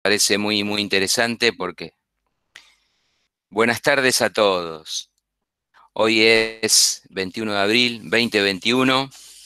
parece muy interesante porque buenas tardes a todos. Hoy es 21 de abril 2021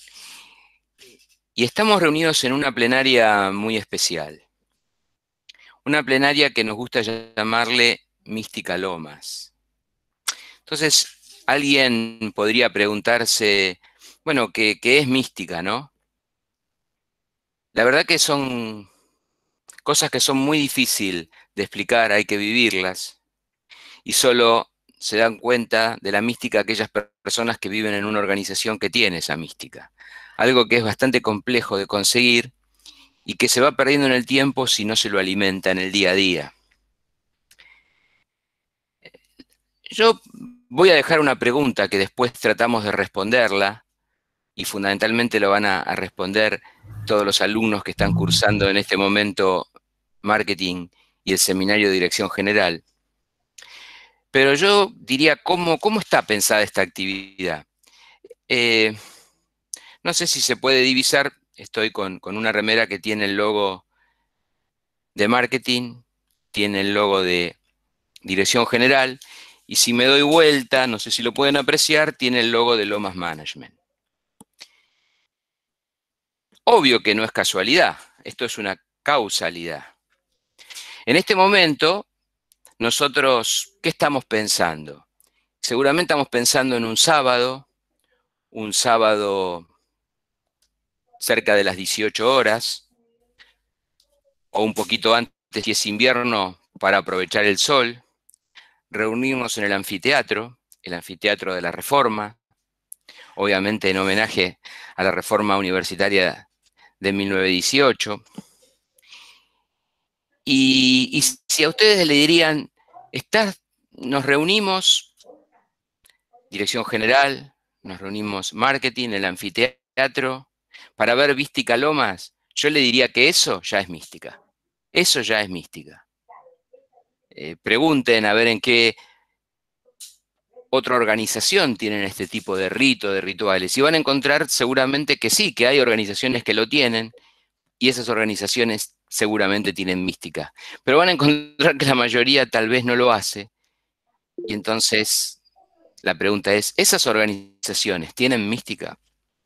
y estamos reunidos en una plenaria muy especial. Una plenaria que nos gusta llamarle Mística Lomas. Entonces, alguien podría preguntarse, bueno, ¿qué es mística, no? La verdad que son cosas que son muy difíciles de explicar, hay que vivirlas. Y solo se dan cuenta de la mística aquellas personas que viven en una organización que tiene esa mística. Algo que es bastante complejo de conseguir y que se va perdiendo en el tiempo si no se lo alimenta en el día a día. Yo voy a dejar una pregunta que después tratamos de responderla y fundamentalmente lo van a responder todos los alumnos que están cursando en este momento marketing y el seminario de dirección general. Pero yo diría, ¿cómo está pensada esta actividad? Eh, no sé si se puede divisar, estoy con una remera que tiene el logo de marketing, tiene el logo de dirección general, y si me doy vuelta, no sé si lo pueden apreciar, tiene el logo de Lomas Management. Obvio que no es casualidad, esto es una causalidad. En este momento, nosotros, ¿qué estamos pensando? Seguramente estamos pensando en un sábado cerca de las 18 horas, o un poquito antes si es invierno para aprovechar el sol, reunirnos en el anfiteatro de la Reforma, obviamente en homenaje a la Reforma Universitaria de 1918. Y si a ustedes le dirían, nos reunimos, dirección general, nos reunimos marketing, el anfiteatro, para ver Mística Lomas, yo le diría que eso ya es mística. Eso ya es mística. Pregunten a ver en qué otra organización tienen este tipo de rito, de rituales, y van a encontrar seguramente que sí, que hay organizaciones que lo tienen, y esas organizaciones seguramente tienen mística. Pero van a encontrar que la mayoría tal vez no lo hace, y entonces la pregunta es, ¿esas organizaciones tienen mística?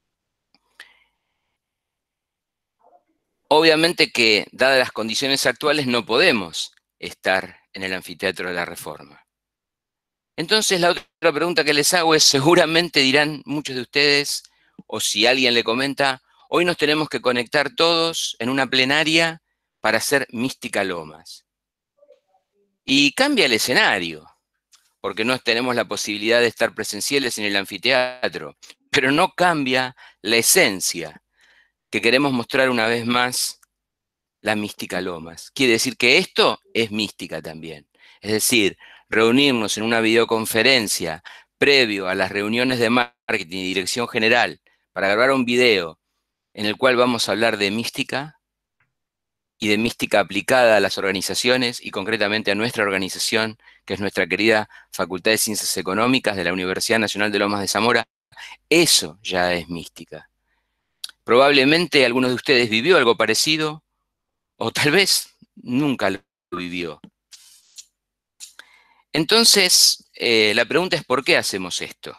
Obviamente que, dadas las condiciones actuales, no podemos estar en el anfiteatro de la Reforma. Entonces la otra pregunta que les hago es, seguramente dirán muchos de ustedes, o si alguien le comenta, hoy nos tenemos que conectar todos en una plenaria para hacer Mística Lomas. Y cambia el escenario, porque no tenemos la posibilidad de estar presenciales en el anfiteatro, pero no cambia la esencia, que queremos mostrar una vez más la Mística Lomas. Quiere decir que esto es mística también. Es decir, reunirnos en una videoconferencia previo a las reuniones de marketing y dirección general para grabar un video en el cual vamos a hablar de mística y de mística aplicada a las organizaciones y concretamente a nuestra organización, que es nuestra querida Facultad de Ciencias Económicas de la Universidad Nacional de Lomas de Zamora. Eso ya es mística. Probablemente alguno de ustedes vivió algo parecido o tal vez nunca lo vivió. Entonces, la pregunta es ¿por qué hacemos esto?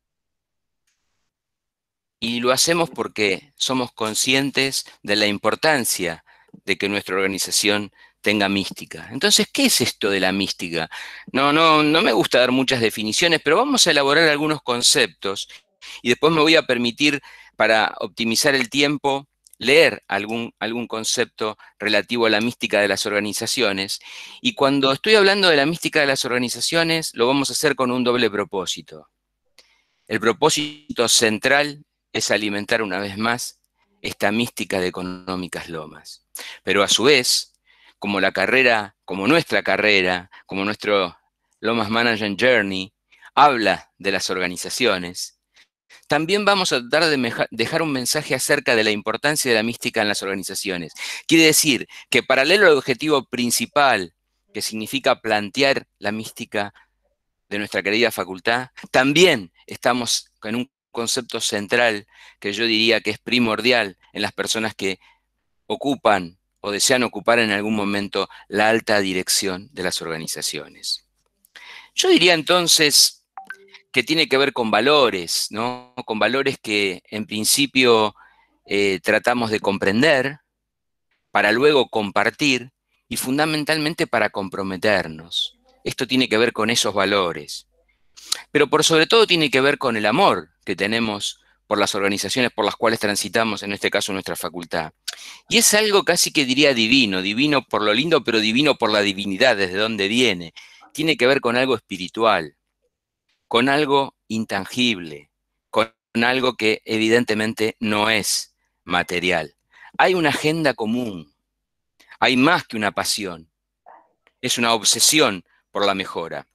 Y lo hacemos porque somos conscientes de la importancia de que nuestra organización tenga mística. Entonces, ¿qué es esto de la mística? No me gusta dar muchas definiciones, pero vamos a elaborar algunos conceptos y después me voy a permitir, para optimizar el tiempo, leer algún concepto relativo a la mística de las organizaciones. Y cuando estoy hablando de la mística de las organizaciones, lo vamos a hacer con un doble propósito. El propósito central es alimentar una vez más esta mística de Económicas Lomas. Pero a su vez, como la carrera, como nuestra carrera, como nuestro Lomas Management Journey, habla de las organizaciones, también vamos a tratar de dejar un mensaje acerca de la importancia de la mística en las organizaciones. Quiere decir que paralelo al objetivo principal, que significa plantear la mística de nuestra querida facultad, también estamos en un concepto central que yo diría que es primordial en las personas que ocupan o desean ocupar en algún momento la alta dirección de las organizaciones. Yo diría entonces que tiene que ver con valores, ¿no? Con valores que en principio tratamos de comprender para luego compartir y fundamentalmente para comprometernos. Esto tiene que ver con esos valores, pero por sobre todo tiene que ver con el amor que tenemos por las organizaciones por las cuales transitamos, en este caso nuestra facultad. Y es algo casi que diría divino, divino por lo lindo, pero divino por la divinidad, desde donde viene. Tiene que ver con algo espiritual, con algo intangible, con algo que evidentemente no es material. Hay una agenda común, hay más que una pasión, es una obsesión por la mejora.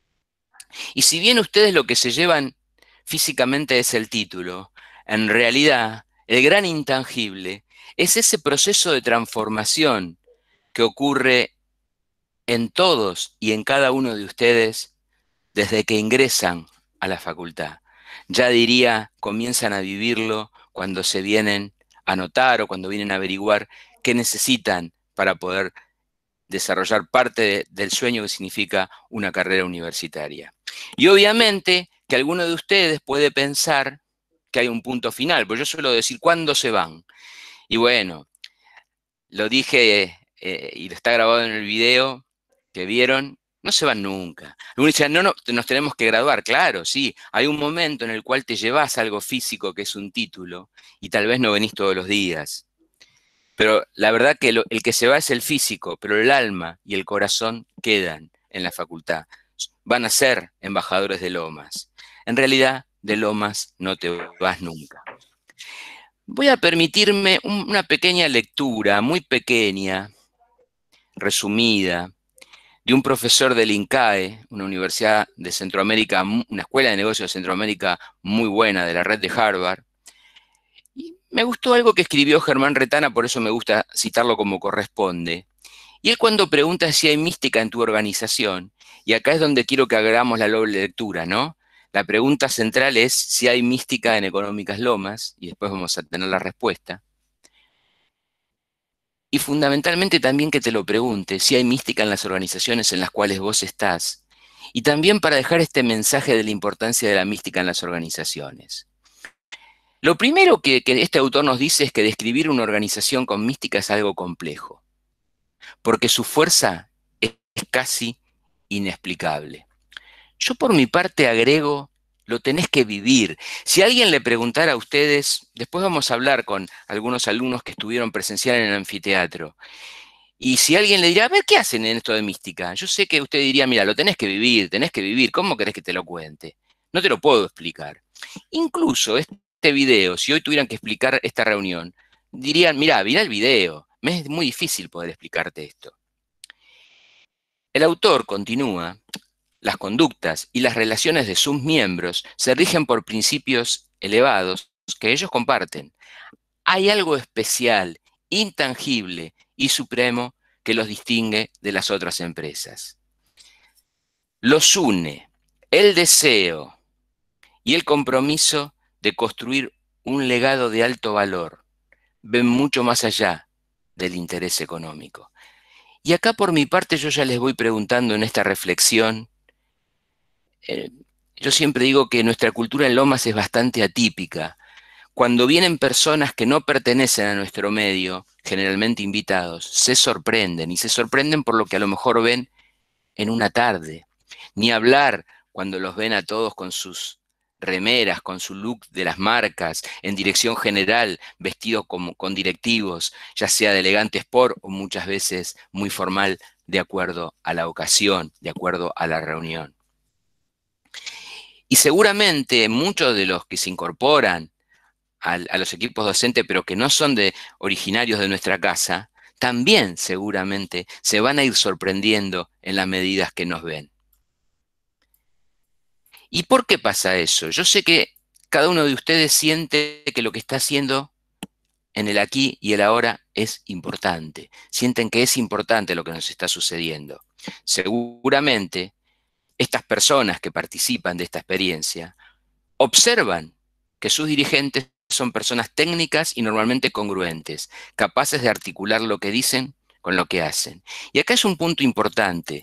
Y si bien ustedes lo que se llevan físicamente es el título, en realidad el gran intangible es ese proceso de transformación que ocurre en todos y en cada uno de ustedes desde que ingresan a la facultad. Ya diría, comienzan a vivirlo cuando se vienen a notar o cuando vienen a averiguar qué necesitan para poder desarrollar parte del sueño que significa una carrera universitaria. Y obviamente que alguno de ustedes puede pensar que hay un punto final, porque yo suelo decir, ¿cuándo se van? Y bueno, lo dije y lo está grabado en el video que vieron, no se van nunca. Algunos dicen, no, no, nos tenemos que graduar. Claro, sí, hay un momento en el cual te llevas algo físico que es un título y tal vez no venís todos los días. Pero la verdad que el que se va es el físico, pero el alma y el corazón quedan en la facultad. Van a ser embajadores de Lomas. En realidad, de Lomas no te vas nunca. Voy a permitirme una pequeña lectura, muy pequeña, resumida, de un profesor del INCAE, una universidad de Centroamérica, una escuela de negocios de Centroamérica muy buena, de la red de Harvard. Y me gustó algo que escribió Germán Retana, por eso me gusta citarlo como corresponde. Y él cuando pregunta si hay mística en tu organización, y acá es donde quiero que hagamos la doble lectura, ¿no? La pregunta central es si hay mística en Económicas Lomas, y después vamos a tener la respuesta. Y fundamentalmente también que te lo pregunte si hay mística en las organizaciones en las cuales vos estás. Y también para dejar este mensaje de la importancia de la mística en las organizaciones. Lo primero que este autor nos dice es que describir una organización con mística es algo complejo, porque su fuerza es casi inexplicable. Yo por mi parte agrego, lo tenés que vivir. Si alguien le preguntara a ustedes, después vamos a hablar con algunos alumnos que estuvieron presencial en el anfiteatro, y si alguien le dirá, a ver, ¿qué hacen en esto de mística? Yo sé que usted diría, mira, lo tenés que vivir, ¿cómo querés que te lo cuente? No te lo puedo explicar. Incluso este video, si hoy tuvieran que explicar esta reunión, dirían, mira el video, me es muy difícil poder explicarte esto. El autor continúa, las conductas y las relaciones de sus miembros se rigen por principios elevados que ellos comparten. Hay algo especial, intangible y supremo que los distingue de las otras empresas. Los une el deseo y el compromiso de construir un legado de alto valor. Ven mucho más allá del interés económico. Y acá por mi parte yo ya les voy preguntando en esta reflexión, eh, yo siempre digo que nuestra cultura en Lomas es bastante atípica. Cuando vienen personas que no pertenecen a nuestro medio, generalmente invitados, se sorprenden y se sorprenden por lo que a lo mejor ven en una tarde. Ni hablar cuando los ven a todos con sus remeras, con su look de las marcas, en dirección general, vestidos como, con directivos, ya sea de elegante sport o muchas veces muy formal, de acuerdo a la ocasión, de acuerdo a la reunión. Y seguramente muchos de los que se incorporan a los equipos docentes, pero que no son originarios de nuestra casa, también seguramente se van a ir sorprendiendo en las medidas que nos ven. ¿Y por qué pasa eso? Yo sé que cada uno de ustedes siente que lo que está haciendo en el aquí y el ahora es importante. Sienten que es importante lo que nos está sucediendo. Seguramente estas personas que participan de esta experiencia observan que sus dirigentes son personas técnicas y normalmente congruentes, capaces de articular lo que dicen con lo que hacen. Y acá es un punto importante.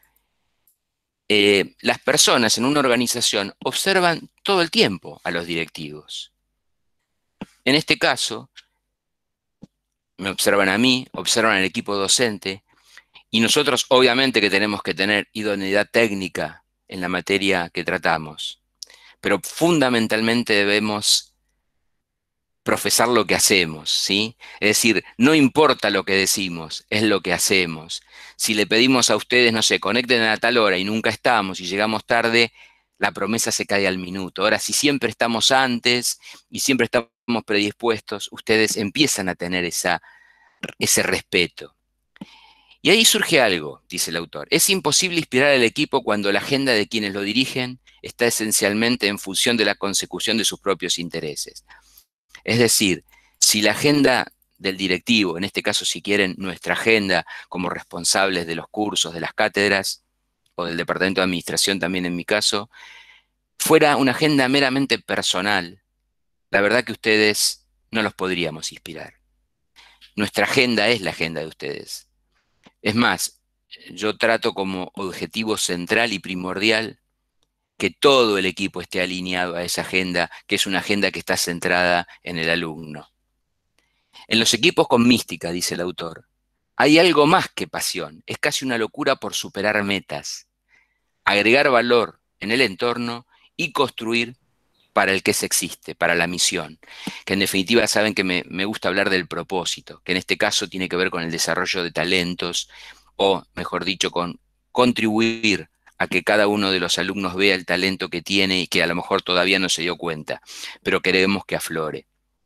Las personas en una organización observan todo el tiempo a los directivos. En este caso, me observan a mí, observan al equipo docente, y nosotros obviamente que tenemos que tener idoneidad técnica en la materia que tratamos, pero fundamentalmente debemos profesar lo que hacemos, ¿sí? Es decir, no importa lo que decimos, es lo que hacemos. Si le pedimos a ustedes, no sé, conecten a tal hora y nunca estamos y llegamos tarde, la promesa se cae al minuto. Ahora, si siempre estamos antes y siempre estamos predispuestos, ustedes empiezan a tener ese respeto. Y ahí surge algo, dice el autor. Es imposible inspirar al equipo cuando la agenda de quienes lo dirigen está esencialmente en función de la consecución de sus propios intereses. Es decir, si la agenda del directivo, en este caso si quieren nuestra agenda como responsables de los cursos, de las cátedras, o del departamento de administración también en mi caso, fuera una agenda meramente personal, la verdad que ustedes no los podríamos inspirar. Nuestra agenda es la agenda de ustedes. Es más, yo trato como objetivo central y primordial que todo el equipo esté alineado a esa agenda, que es una agenda que está centrada en el alumno. En los equipos con mística, dice el autor, hay algo más que pasión, es casi una locura por superar metas, agregar valor en el entorno y construir para el que se existe, para la misión, que en definitiva saben que me gusta hablar del propósito, que en este caso tiene que ver con el desarrollo de talentos, o mejor dicho, con contribuir a que cada uno de los alumnos vea el talento que tiene y que a lo mejor todavía no se dio cuenta, pero queremos que aflore.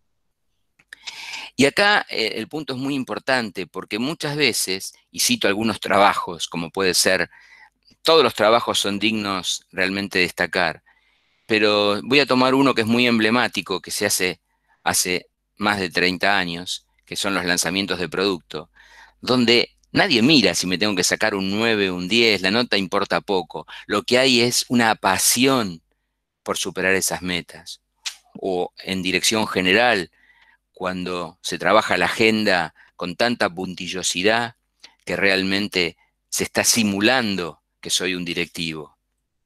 Y acá el punto es muy importante porque muchas veces, y cito algunos trabajos, como puede ser, todos los trabajos son dignos realmente de destacar, pero voy a tomar uno que es muy emblemático, que se hace más de 30 años, que son los lanzamientos de producto, donde nadie mira si me tengo que sacar un 9 o un 10, la nota importa poco. Lo que hay es una pasión por superar esas metas. O en dirección general, cuando se trabaja la agenda con tanta puntillosidad que realmente se está simulando que soy un directivo.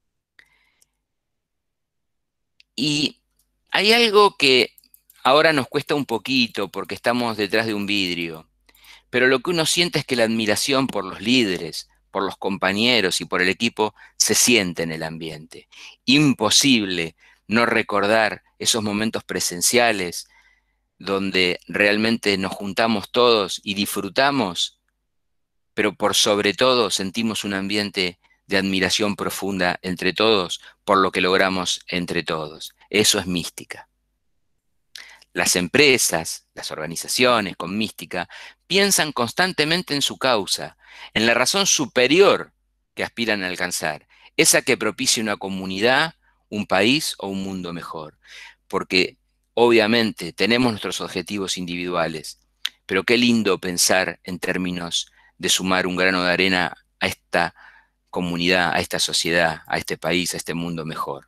Y hay algo que ahora nos cuesta un poquito porque estamos detrás de un vidrio, pero lo que uno siente es que la admiración por los líderes, por los compañeros y por el equipo se siente en el ambiente. Imposible no recordar esos momentos presenciales donde realmente nos juntamos todos y disfrutamos, pero por sobre todo sentimos un ambiente de admiración profunda entre todos por lo que logramos entre todos. Eso es mística. Las empresas, las organizaciones con mística, piensan constantemente en su causa, en la razón superior que aspiran a alcanzar, esa que propicia una comunidad, un país o un mundo mejor. Porque obviamente tenemos nuestros objetivos individuales, pero qué lindo pensar en términos de sumar un grano de arena a esta comunidad, a esta sociedad, a este país, a este mundo mejor.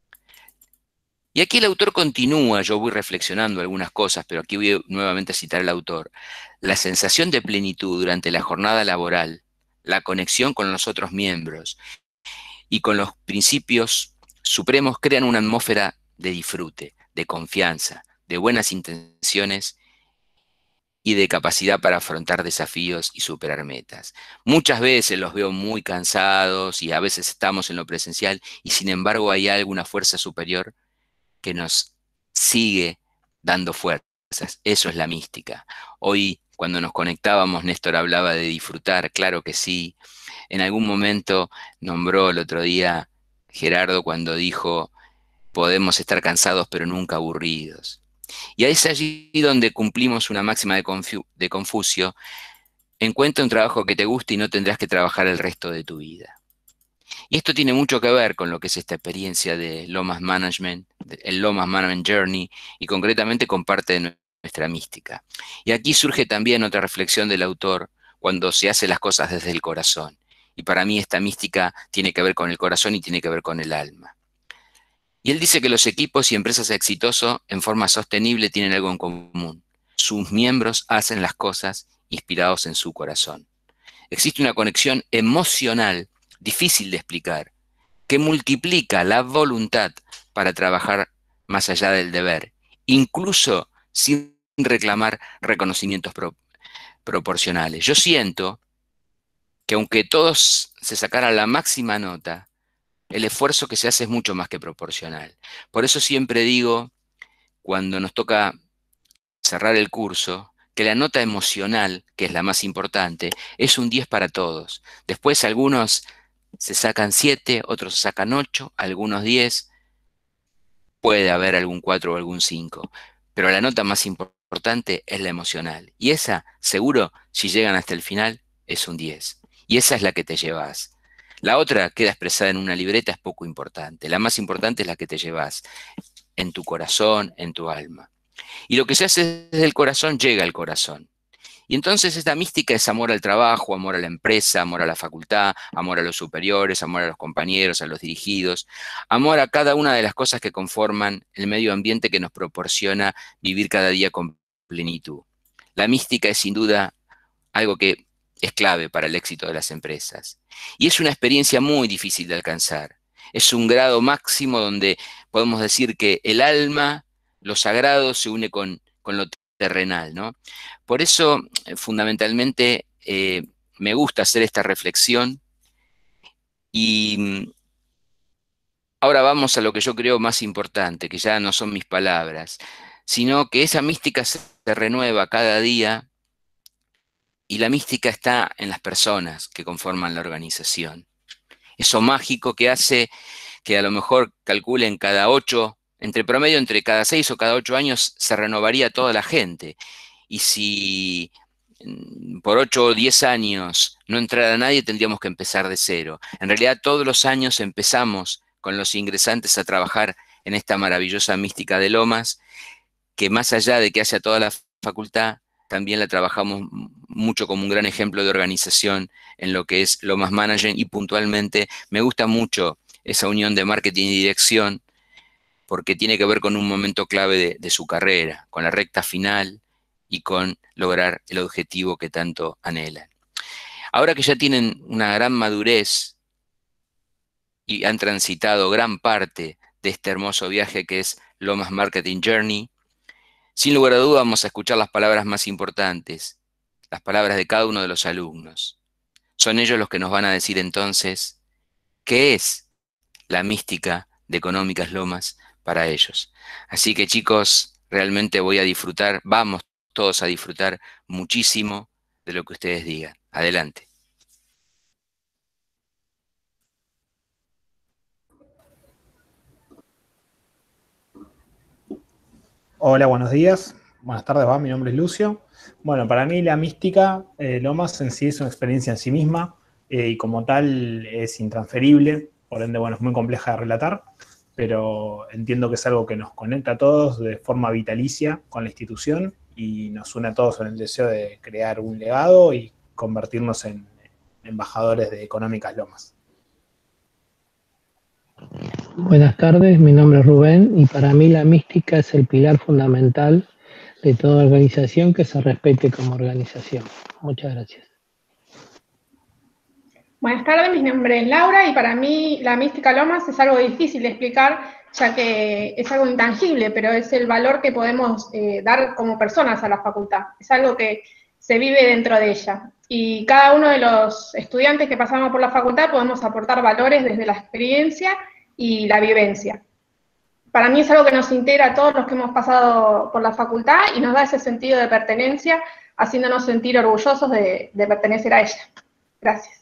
Y aquí el autor continúa, yo voy reflexionando algunas cosas, pero aquí voy nuevamente a citar al autor. La sensación de plenitud durante la jornada laboral, la conexión con los otros miembros y con los principios supremos crean una atmósfera de disfrute, de confianza, de buenas intenciones y de capacidad para afrontar desafíos y superar metas. Muchas veces los veo muy cansados y a veces estamos en lo presencial y sin embargo hay alguna fuerza superior que nos sigue dando fuerzas. Eso es la mística. Hoy, cuando nos conectábamos, Néstor hablaba de disfrutar, claro que sí. En algún momento nombró el otro día Gerardo cuando dijo, podemos estar cansados pero nunca aburridos. Y es allí donde cumplimos una máxima de Confucio, encuentra un trabajo que te guste y no tendrás que trabajar el resto de tu vida. Y esto tiene mucho que ver con lo que es esta experiencia de Lomas Management, el Lomas Management Journey, y concretamente con parte de nuestra mística. Y aquí surge también otra reflexión del autor cuando se hace las cosas desde el corazón. Y para mí esta mística tiene que ver con el corazón y tiene que ver con el alma. Y él dice que los equipos y empresas exitosos en forma sostenible tienen algo en común. Sus miembros hacen las cosas inspirados en su corazón. Existe una conexión emocional difícil de explicar, que multiplica la voluntad para trabajar más allá del deber, incluso sin reclamar reconocimientos proporcionales. Yo siento que aunque todos se sacaran la máxima nota, el esfuerzo que se hace es mucho más que proporcional. Por eso siempre digo, cuando nos toca cerrar el curso, que la nota emocional, que es la más importante, es un 10 para todos. Después algunos se sacan 7, otros se sacan 8, algunos 10, puede haber algún 4 o algún 5, pero la nota más importante es la emocional. Y esa, seguro, si llegan hasta el final, es un 10. Y esa es la que te llevas. La otra queda expresada en una libreta, es poco importante. La más importante es la que te llevas en tu corazón, en tu alma. Y lo que se hace desde el corazón llega al corazón. Y entonces esta mística es amor al trabajo, amor a la empresa, amor a la facultad, amor a los superiores, amor a los compañeros, a los dirigidos, amor a cada una de las cosas que conforman el medio ambiente que nos proporciona vivir cada día con plenitud. La mística es sin duda algo que es clave para el éxito de las empresas. Y es una experiencia muy difícil de alcanzar. Es un grado máximo donde podemos decir que el alma, lo sagrado, se une con lo terrenal, ¿no? Por eso, fundamentalmente, me gusta hacer esta reflexión y ahora vamos a lo que yo creo más importante, que ya no son mis palabras, sino que esa mística se renueva cada día y la mística está en las personas que conforman la organización. Eso mágico que hace que a lo mejor calculen cada 8, entre promedio, entre cada 6 o cada 8 años se renovaría toda la gente. Y si por 8 o 10 años no entrara nadie, tendríamos que empezar de cero. En realidad, todos los años empezamos con los ingresantes a trabajar en esta maravillosa mística de Lomas, que más allá de que hace a toda la facultad, también la trabajamos mucho como un gran ejemplo de organización en lo que es Lomas Management, y puntualmente me gusta mucho esa unión de marketing y dirección, porque tiene que ver con un momento clave de su carrera, con la recta final y con lograr el objetivo que tanto anhelan. Ahora que ya tienen una gran madurez y han transitado gran parte de este hermoso viaje que es Lomas Marketing Journey, sin lugar a duda vamos a escuchar las palabras más importantes, las palabras de cada uno de los alumnos. Son ellos los que nos van a decir entonces qué es la mística de Económicas Lomas para ellos. Así que, chicos, realmente voy a disfrutar, vamos todos a disfrutar muchísimo de lo que ustedes digan. Adelante. Hola, buenos días. Buenas tardes, mi nombre es Lucio. Bueno, para mí la mística, Lomas en sí es una experiencia en sí misma y como tal es intransferible, por ende, bueno, es muy compleja de relatar, pero entiendo que es algo que nos conecta a todos de forma vitalicia con la institución y nos une a todos en el deseo de crear un legado y convertirnos en embajadores de Económicas Lomas. Buenas tardes, mi nombre es Rubén y para mí la mística es el pilar fundamental de toda organización que se respete como organización. Muchas gracias. Buenas tardes, mi nombre es Laura y para mí la mística Lomas es algo difícil de explicar, ya que es algo intangible, pero es el valor que podemos dar como personas a la facultad. Es algo que se vive dentro de ella. Y cada uno de los estudiantes que pasamos por la facultad podemos aportar valores desde la experiencia y la vivencia. Para mí es algo que nos integra a todos los que hemos pasado por la facultad y nos da ese sentido de pertenencia, haciéndonos sentir orgullosos de pertenecer a ella. Gracias.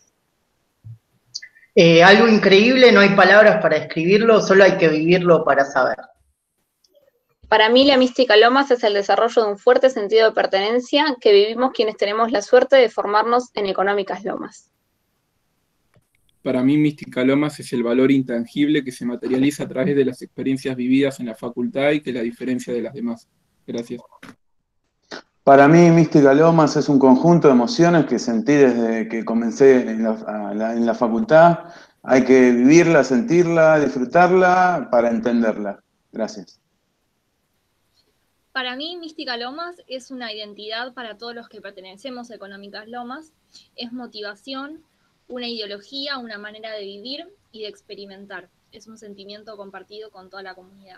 Algo increíble, no hay palabras para describirlo, solo hay que vivirlo para saber. Para mí la mística Lomas es el desarrollo de un fuerte sentido de pertenencia que vivimos quienes tenemos la suerte de formarnos en Económicas Lomas. Para mí mística Lomas es el valor intangible que se materializa a través de las experiencias vividas en la facultad y que es la diferencia de las demás. Gracias. Para mí, Mística Lomas es un conjunto de emociones que sentí desde que comencé en la facultad Hay que vivirla, sentirla, disfrutarla para entenderla. Gracias. Para mí, Mística Lomas es una identidad para todos los que pertenecemos a Económicas Lomas, es motivación, una ideología, una manera de vivir y de experimentar. Es un sentimiento compartido con toda la comunidad.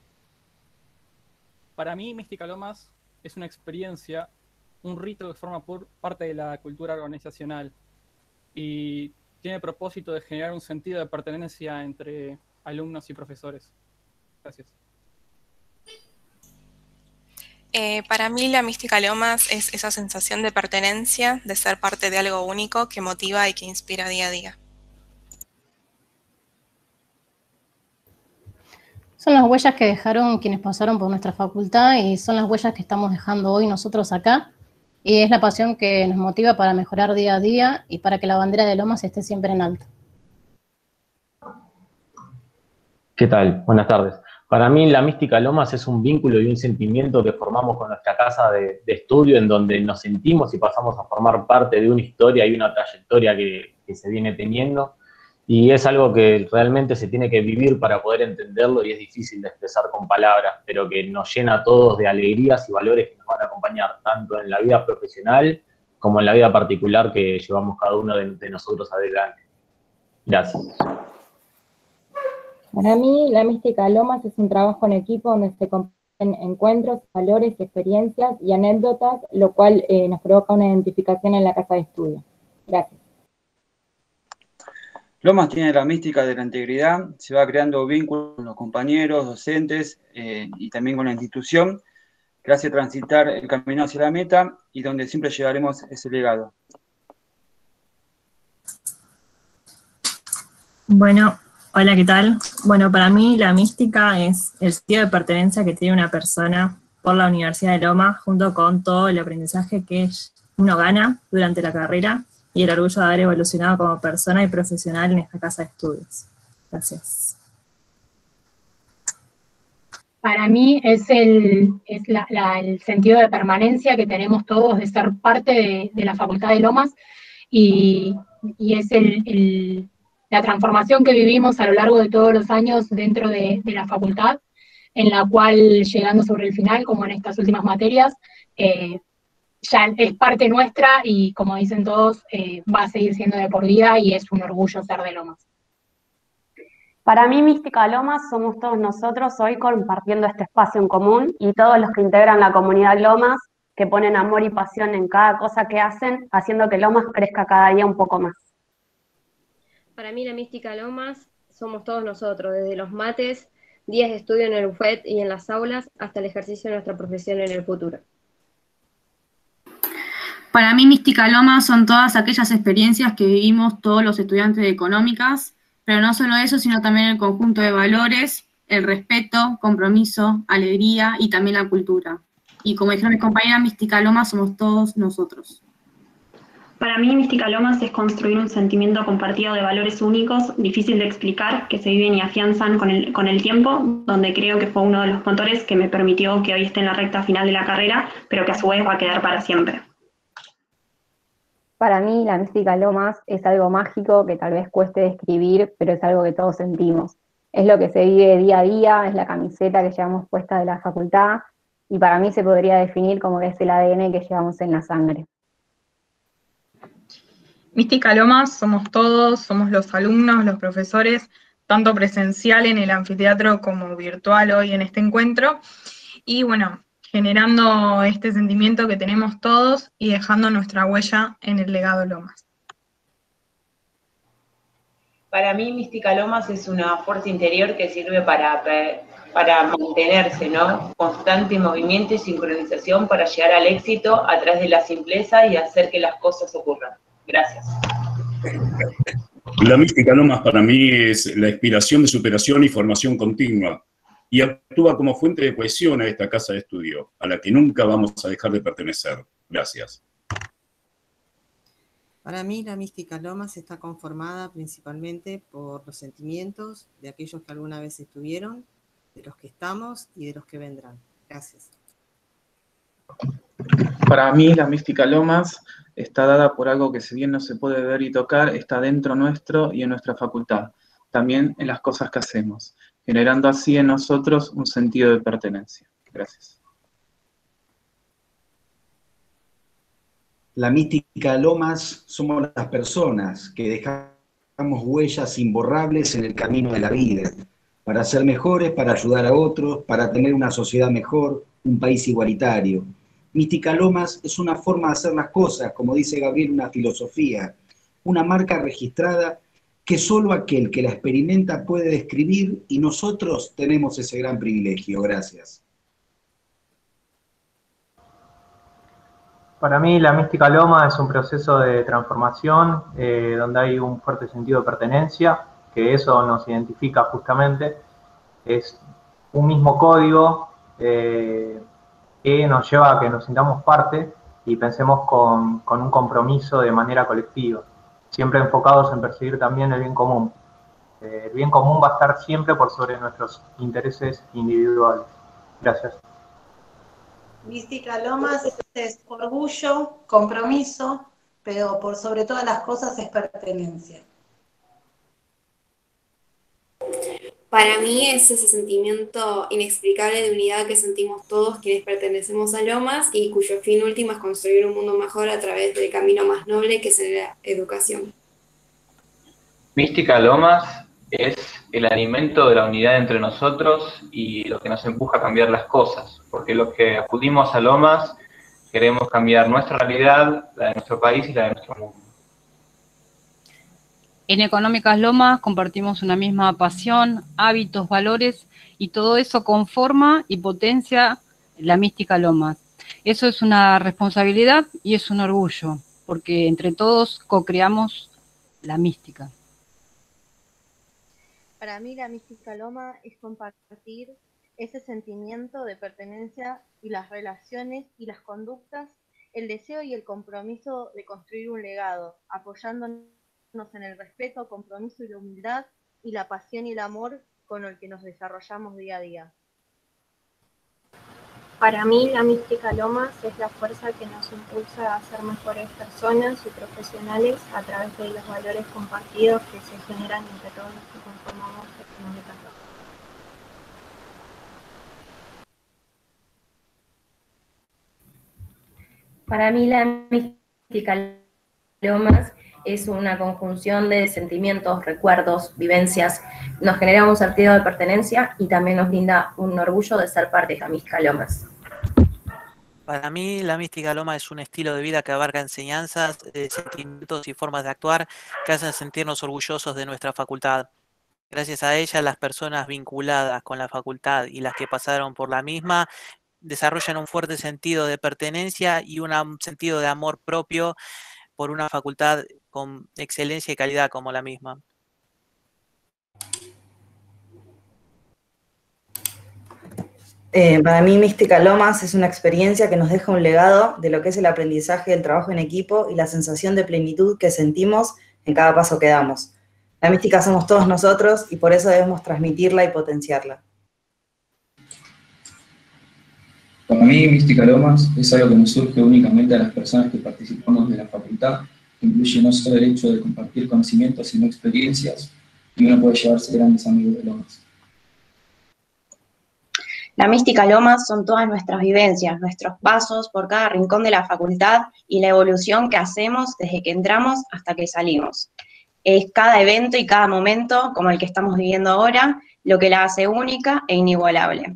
Para mí, Mística Lomas es una experiencia, un rito que forma parte de la cultura organizacional y tiene el propósito de generar un sentido de pertenencia entre alumnos y profesores. Gracias. Para mí la Mística Lomas es esa sensación de pertenencia, de ser parte de algo único que motiva y que inspira día a día. Son las huellas que dejaron quienes pasaron por nuestra facultad y son las huellas que estamos dejando hoy nosotros acá. Y es la pasión que nos motiva para mejorar día a día y para que la bandera de Lomas esté siempre en alto. ¿Qué tal? Buenas tardes. Para mí la Mística Lomas es un vínculo y un sentimiento que formamos con nuestra casa de estudio, en donde nos sentimos y pasamos a formar parte de una historia y una trayectoria que se viene teniendo. Y es algo que realmente se tiene que vivir para poder entenderlo y es difícil de expresar con palabras, pero que nos llena a todos de alegrías y valores que nos van a acompañar tanto en la vida profesional como en la vida particular que llevamos cada uno de nosotros adelante. Gracias. Para mí, la Mística Lomas es un trabajo en equipo donde se comparten encuentros, valores, experiencias y anécdotas, lo cual nos provoca una identificación en la casa de estudio. Gracias. Lomas tiene la mística de la integridad, se va creando vínculos con los compañeros, docentes y también con la institución, que hace transitar el camino hacia la meta y donde siempre llevaremos ese legado. Bueno, hola, ¿qué tal? Bueno, para mí la mística es el sentido de pertenencia que tiene una persona por la Universidad de Lomas, junto con todo el aprendizaje que uno gana durante la carrera y el orgullo de haber evolucionado como persona y profesional en esta casa de estudios. Gracias. Para mí es el sentido de permanencia que tenemos todos de ser parte de la Facultad de Lomas y es la transformación que vivimos a lo largo de todos los años dentro de la facultad, en la cual, llegando sobre el final, como en estas últimas materias, ya es parte nuestra y, como dicen todos, va a seguir siendo de por vida y es un orgullo ser de Lomas. Para mí, Mística Lomas somos todos nosotros hoy compartiendo este espacio en común y todos los que integran la comunidad Lomas, que ponen amor y pasión en cada cosa que hacen, haciendo que Lomas crezca cada día un poco más. Para mí la Mística Lomas somos todos nosotros, desde los mates, días de estudio en el bufet y en las aulas, hasta el ejercicio de nuestra profesión en el futuro. Para mí Mística Lomas son todas aquellas experiencias que vivimos todos los estudiantes de Económicas, pero no solo eso, sino también el conjunto de valores, el respeto, compromiso, alegría y también la cultura. Y como dijeron mis compañeras, Mística Lomas somos todos nosotros. Para mí, Mística Lomas es construir un sentimiento compartido de valores únicos, difícil de explicar, que se viven y afianzan con el tiempo, donde creo que fue uno de los motores que me permitió que hoy esté en la recta final de la carrera, pero que a su vez va a quedar para siempre. Para mí, la Mística Lomas es algo mágico que tal vez cueste describir, pero es algo que todos sentimos. Es lo que se vive día a día, es la camiseta que llevamos puesta de la facultad, y para mí se podría definir como que es el ADN que llevamos en la sangre. Mística Lomas somos todos, somos los alumnos, los profesores, tanto presencial en el anfiteatro como virtual hoy en este encuentro, y bueno, generando este sentimiento que tenemos todos y dejando nuestra huella en el legado Lomas. Para mí Mística Lomas es una fuerza interior que sirve para mantenerse, ¿no? Constante movimiento y sincronización para llegar al éxito a través de la simpleza y hacer que las cosas ocurran. Gracias. La Mística Lomas para mí es la inspiración de superación y formación continua y actúa como fuente de cohesión a esta casa de estudio, a la que nunca vamos a dejar de pertenecer. Gracias. Para mí, la Mística Lomas está conformada principalmente por los sentimientos de aquellos que alguna vez estuvieron, de los que estamos y de los que vendrán. Gracias. Para mí, la Mística Lomas está dada por algo que, si bien no se puede ver y tocar, está dentro nuestro y en nuestra facultad, también en las cosas que hacemos, generando así en nosotros un sentido de pertenencia. Gracias. La mística Lomas somos las personas que dejamos huellas imborrables en el camino de la vida, para ser mejores, para ayudar a otros, para tener una sociedad mejor, un país igualitario. Mística Lomas es una forma de hacer las cosas, como dice Gabriel, una filosofía, una marca registrada que solo aquel que la experimenta puede describir, y nosotros tenemos ese gran privilegio. Gracias. Para mí la mística Loma es un proceso de transformación donde hay un fuerte sentido de pertenencia, que eso nos identifica justamente. Es un mismo código que nos lleva a que nos sintamos parte y pensemos con un compromiso de manera colectiva, siempre enfocados en perseguir también el bien común. El bien común va a estar siempre por sobre nuestros intereses individuales. Gracias. Mística Lomas es orgullo, compromiso, pero por sobre todas las cosas es pertenencia. Para mí es ese sentimiento inexplicable de unidad que sentimos todos quienes pertenecemos a Lomas y cuyo fin último es construir un mundo mejor a través del camino más noble que es la educación. Mística Lomas es el alimento de la unidad entre nosotros y lo que nos empuja a cambiar las cosas, porque los que acudimos a Lomas queremos cambiar nuestra realidad, la de nuestro país y la de nuestro mundo. En Económicas Lomas compartimos una misma pasión, hábitos, valores, y todo eso conforma y potencia la Mística Lomas. Eso es una responsabilidad y es un orgullo, porque entre todos co-creamos la mística. Para mí la mística Loma es compartir ese sentimiento de pertenencia y las relaciones y las conductas, el deseo y el compromiso de construir un legado, apoyándonos en el respeto, compromiso y la humildad y la pasión y el amor con el que nos desarrollamos día a día. Para mí la mística Lomas es la fuerza que nos impulsa a ser mejores personas y profesionales a través de los valores compartidos que se generan entre todos los que conformamos Económicas Lomas. Para mí la mística Lomas es una conjunción de sentimientos, recuerdos, vivencias, nos genera un sentido de pertenencia y también nos brinda un orgullo de ser parte de la mística Lomas. Para mí, la mística Loma es un estilo de vida que abarca enseñanzas, sentimientos y formas de actuar que hacen sentirnos orgullosos de nuestra facultad. Gracias a ella, las personas vinculadas con la facultad y las que pasaron por la misma desarrollan un fuerte sentido de pertenencia y un sentido de amor propio por una facultad con excelencia y calidad como la misma. Para mí, Mística Lomas es una experiencia que nos deja un legado de lo que es el aprendizaje del trabajo en equipo y la sensación de plenitud que sentimos en cada paso que damos. La mística somos todos nosotros y por eso debemos transmitirla y potenciarla. Para mí, Mística Lomas es algo que nos surge únicamente a las personas que participamos de la facultad, que incluye no solo el hecho de compartir conocimientos, sino experiencias, y uno puede llevarse grandes amigos de Lomas. La mística Lomas son todas nuestras vivencias, nuestros pasos por cada rincón de la facultad y la evolución que hacemos desde que entramos hasta que salimos. Es cada evento y cada momento, como el que estamos viviendo ahora, lo que la hace única e inigualable.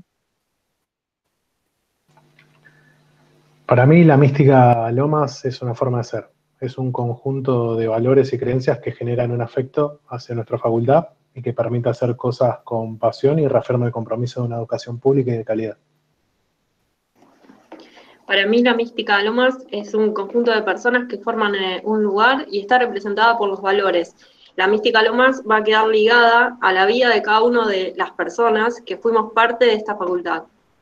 Para mí la mística Lomas es una forma de ser, es un conjunto de valores y creencias que generan un afecto hacia nuestra facultad y que permite hacer cosas con pasión y reafirma el compromiso de una educación pública y de calidad. Para mí la mística Lomas es un conjunto de personas que forman un lugar y está representada por los valores. La mística Lomas va a quedar ligada a la vida de cada una de las personas que fuimos parte de esta facultad.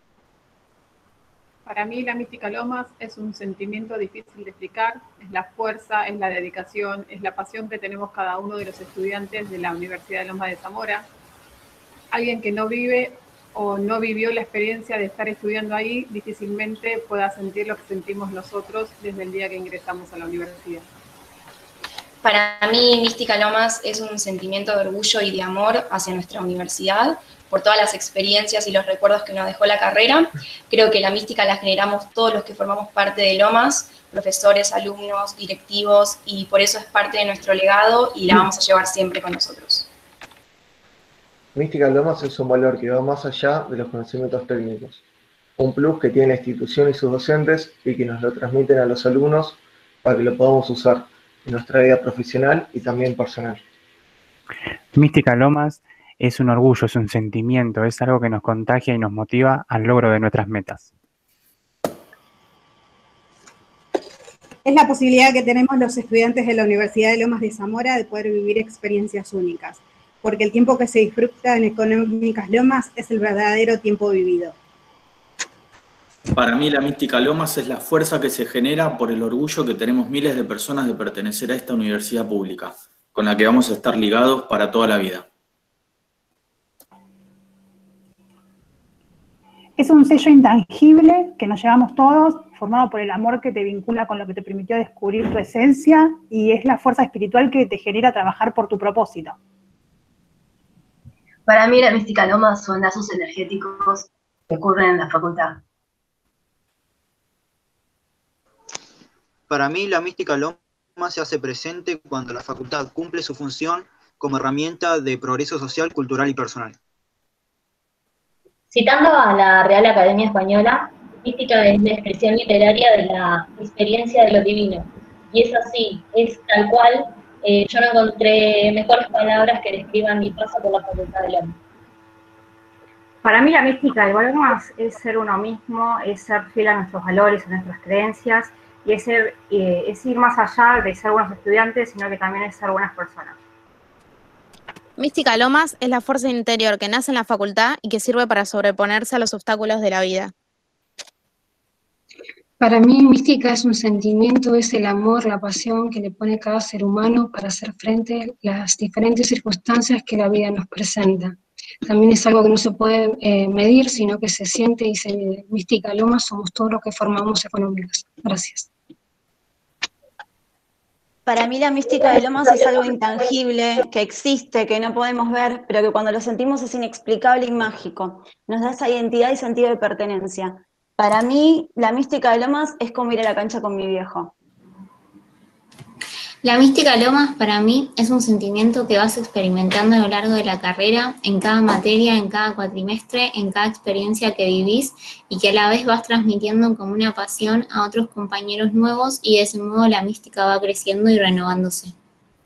Para mí la mística Lomas es un sentimiento difícil de explicar, es la fuerza, es la dedicación, es la pasión que tenemos cada uno de los estudiantes de la Universidad de Lomas de Zamora. Alguien que no vive o no vivió la experiencia de estar estudiando ahí, difícilmente pueda sentir lo que sentimos nosotros desde el día que ingresamos a la universidad. Para mí, Mística Lomas es un sentimiento de orgullo y de amor hacia nuestra universidad, por todas las experiencias y los recuerdos que nos dejó la carrera. Creo que la mística la generamos todos los que formamos parte de Lomas, profesores, alumnos, directivos, y por eso es parte de nuestro legado y la vamos a llevar siempre con nosotros. Mística Lomas es un valor que va más allá de los conocimientos técnicos, un plus que tiene la institución y sus docentes y que nos lo transmiten a los alumnos para que lo podamos usar en nuestra vida profesional y también personal. Mística Lomas es un orgullo, es un sentimiento, es algo que nos contagia y nos motiva al logro de nuestras metas. Es la posibilidad que tenemos los estudiantes de la Universidad de Lomas de Zamora de poder vivir experiencias únicas, porque el tiempo que se disfruta en Económicas Lomas es el verdadero tiempo vivido. Para mí la Mística Lomas es la fuerza que se genera por el orgullo que tenemos miles de personas de pertenecer a esta universidad pública, con la que vamos a estar ligados para toda la vida. Es un sello intangible que nos llevamos todos, formado por el amor que te vincula con lo que te permitió descubrir tu esencia, y es la fuerza espiritual que te genera trabajar por tu propósito. Para mí la Mística Lomas son lazos energéticos que ocurren en la facultad. Para mí la Mística Lomas se hace presente cuando la facultad cumple su función como herramienta de progreso social, cultural y personal. Citando a la Real Academia Española, mística es la expresión literaria de la experiencia de lo divino. Y es así, es tal cual. Yo no encontré mejores palabras que describan mi paso por la Facultad de Lomas. Para mí la mística de Lomas es ser uno mismo, es ser fiel a nuestros valores, a nuestras creencias, y es ir más allá de ser buenos estudiantes, sino que también es ser buenas personas. Mística Lomas es la fuerza interior que nace en la facultad y que sirve para sobreponerse a los obstáculos de la vida. Para mí, mística es un sentimiento, es el amor, la pasión que le pone cada ser humano para hacer frente a las diferentes circunstancias que la vida nos presenta. También es algo que no se puede medir, sino que se siente y se vive. Mística Lomas somos todos los que formamos Económicas. Gracias. Para mí la mística de Lomas es algo intangible, que existe, que no podemos ver, pero que cuando lo sentimos es inexplicable y mágico. Nos da esa identidad y sentido de pertenencia. Para mí, la mística de Lomas es como ir a la cancha con mi viejo. La mística Lomas para mí es un sentimiento que vas experimentando a lo largo de la carrera, en cada materia, en cada cuatrimestre, en cada experiencia que vivís, y que a la vez vas transmitiendo como una pasión a otros compañeros nuevos, y de ese modo la mística va creciendo y renovándose.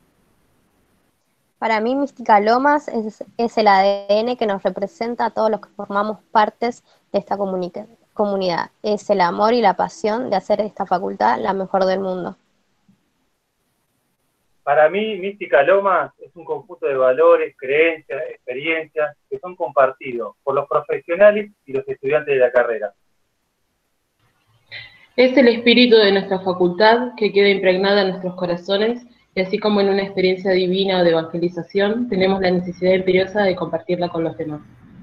Para mí Mística Lomas es el ADN que nos representa a todos los que formamos partes de esta comunidad. Es el amor y la pasión de hacer de esta facultad la mejor del mundo. Para mí, Mística Lomas es un conjunto de valores, creencias, experiencias que son compartidos por los profesionales y los estudiantes de la carrera. Es el espíritu de nuestra facultad que queda impregnado en nuestros corazones, y así como en una experiencia divina o de evangelización, tenemos la necesidad imperiosa de compartirla con los demás.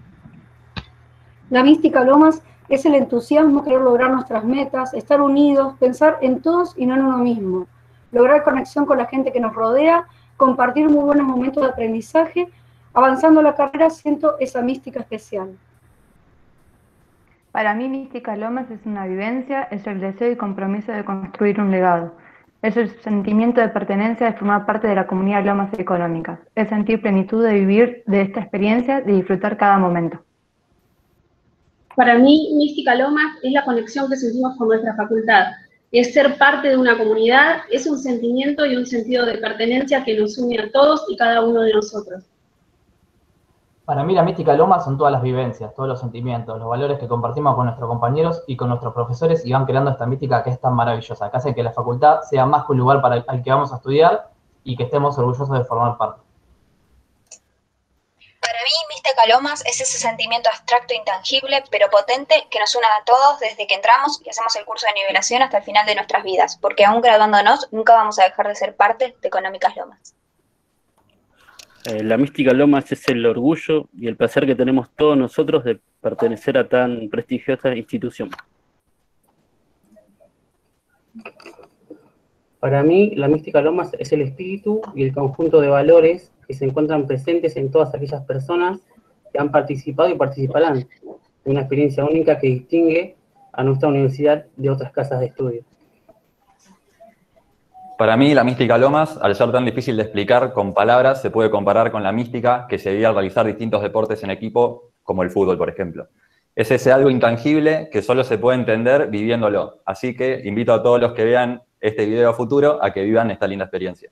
La Mística Lomas es el entusiasmo, querer lograr nuestras metas, estar unidos, pensar en todos y no en uno mismo. Lograr conexión con la gente que nos rodea, compartir muy buenos momentos de aprendizaje. Avanzando la carrera siento esa mística especial. Para mí Mística Lomas es una vivencia, es el deseo y compromiso de construir un legado. Es el sentimiento de pertenencia, de formar parte de la comunidad Lomas Económicas. Es sentir plenitud de vivir de esta experiencia, de disfrutar cada momento. Para mí, Mística Lomas es la conexión que sentimos con nuestra facultad. Es ser parte de una comunidad, es un sentimiento y un sentido de pertenencia que nos une a todos y cada uno de nosotros. Para mí la Mística Lomas son todas las vivencias, todos los sentimientos, los valores que compartimos con nuestros compañeros y con nuestros profesores, y van creando esta mística que es tan maravillosa, que hace que la facultad sea más que un lugar para al que vamos a estudiar y que estemos orgullosos de formar parte. Para mí, Mística Lomas es ese sentimiento abstracto e intangible, pero potente, que nos une a todos desde que entramos y hacemos el curso de nivelación hasta el final de nuestras vidas, porque aún graduándonos, nunca vamos a dejar de ser parte de Económicas Lomas. La mística Lomas es el orgullo y el placer que tenemos todos nosotros de pertenecer a tan prestigiosa institución. Para mí, la mística Lomas es el espíritu y el conjunto de valores que se encuentran presentes en todas aquellas personas que han participado y participarán de una experiencia única que distingue a nuestra universidad de otras casas de estudio. Para mí, la mística Lomas, al ser tan difícil de explicar con palabras, se puede comparar con la mística que se vive al realizar distintos deportes en equipo, como el fútbol, por ejemplo. Es ese algo intangible que solo se puede entender viviéndolo. Así que invito a todos los que vean este video a futuro a que vivan esta linda experiencia.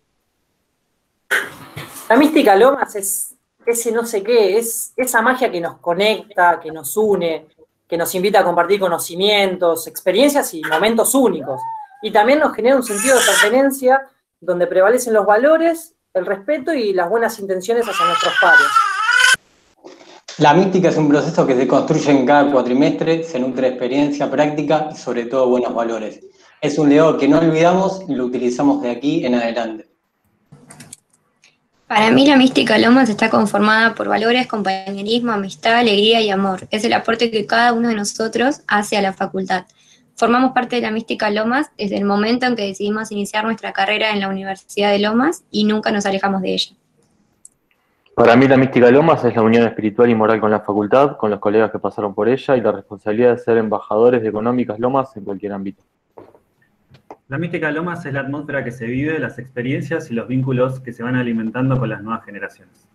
La mística Lomas es ese no sé qué, es esa magia que nos conecta, que nos une, que nos invita a compartir conocimientos, experiencias y momentos únicos. Y también nos genera un sentido de pertenencia donde prevalecen los valores, el respeto y las buenas intenciones hacia nuestros pares. La mística es un proceso que se construye en cada cuatrimestre, se nutre de experiencia, práctica y sobre todo buenos valores. Es un legado que no olvidamos y lo utilizamos de aquí en adelante. Para mí la mística Lomas está conformada por valores, compañerismo, amistad, alegría y amor. Es el aporte que cada uno de nosotros hace a la facultad. Formamos parte de la mística Lomas desde el momento en que decidimos iniciar nuestra carrera en la Universidad de Lomas y nunca nos alejamos de ella. Para mí la mística Lomas es la unión espiritual y moral con la facultad, con los colegas que pasaron por ella y la responsabilidad de ser embajadores de Económicas Lomas en cualquier ámbito. La mística Lomas es la atmósfera que se vive, las experiencias y los vínculos que se van alimentando con las nuevas generaciones.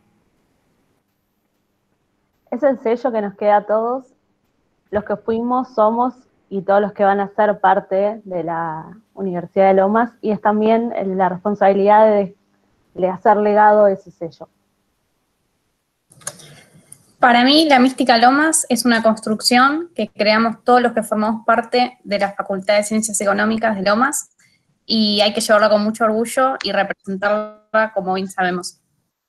Es el sello que nos queda a todos, los que fuimos, somos y todos los que van a ser parte de la Universidad de Lomas, y es también la responsabilidad de hacer legado a ese sello. Para mí, la mística Lomas es una construcción que creamos todos los que formamos parte de la Facultad de Ciencias Económicas de Lomas, y hay que llevarla con mucho orgullo y representarla como bien sabemos.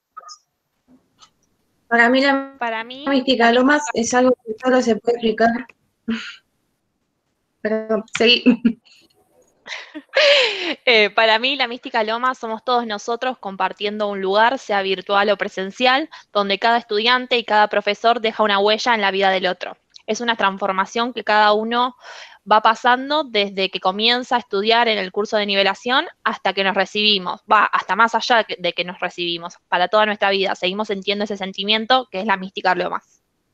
Para mí la mística Lomas es algo que solo se puede explicar. Perdón, seguí. Para mí, la mística Lomas somos todos nosotros compartiendo un lugar, sea virtual o presencial, donde cada estudiante y cada profesor deja una huella en la vida del otro. Es una transformación que cada uno va pasando desde que comienza a estudiar en el curso de nivelación hasta que nos recibimos, hasta más allá de que nos recibimos. Para toda nuestra vida seguimos sintiendo ese sentimiento que es la mística Lomas.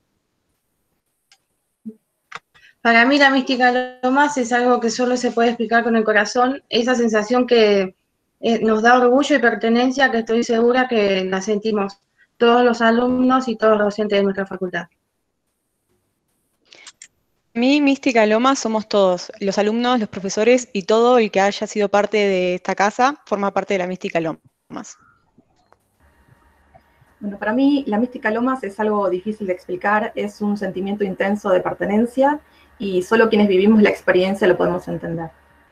Para mí la mística Lomas es algo que solo se puede explicar con el corazón, esa sensación que nos da orgullo y pertenencia, que estoy segura que la sentimos todos los alumnos y todos los docentes de nuestra facultad. Mi mística Lomas somos todos, los alumnos, los profesores y todo el que haya sido parte de esta casa forma parte de la mística Lomas. Bueno, para mí la mística Lomas es algo difícil de explicar, es un sentimiento intenso de pertenencia y solo quienes vivimos la experiencia lo podemos entender.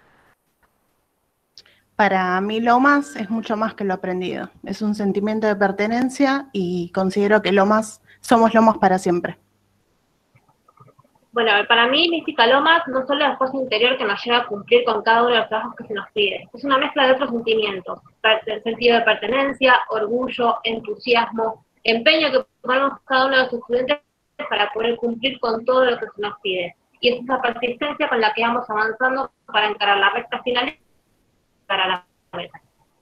Para mí Lomas es mucho más que lo aprendido, es un sentimiento de pertenencia y considero que somos Lomas para siempre. Bueno, para mí mística Lomas no solo es la fuerza interior que nos lleva a cumplir con cada uno de los trabajos que se nos pide, es una mezcla de otros sentimientos, el sentido de pertenencia, orgullo, entusiasmo, empeño que ponemos cada uno de los estudiantes para poder cumplir con todo lo que se nos pide. Y es esa persistencia con la que vamos avanzando para encarar la recta final para la meta.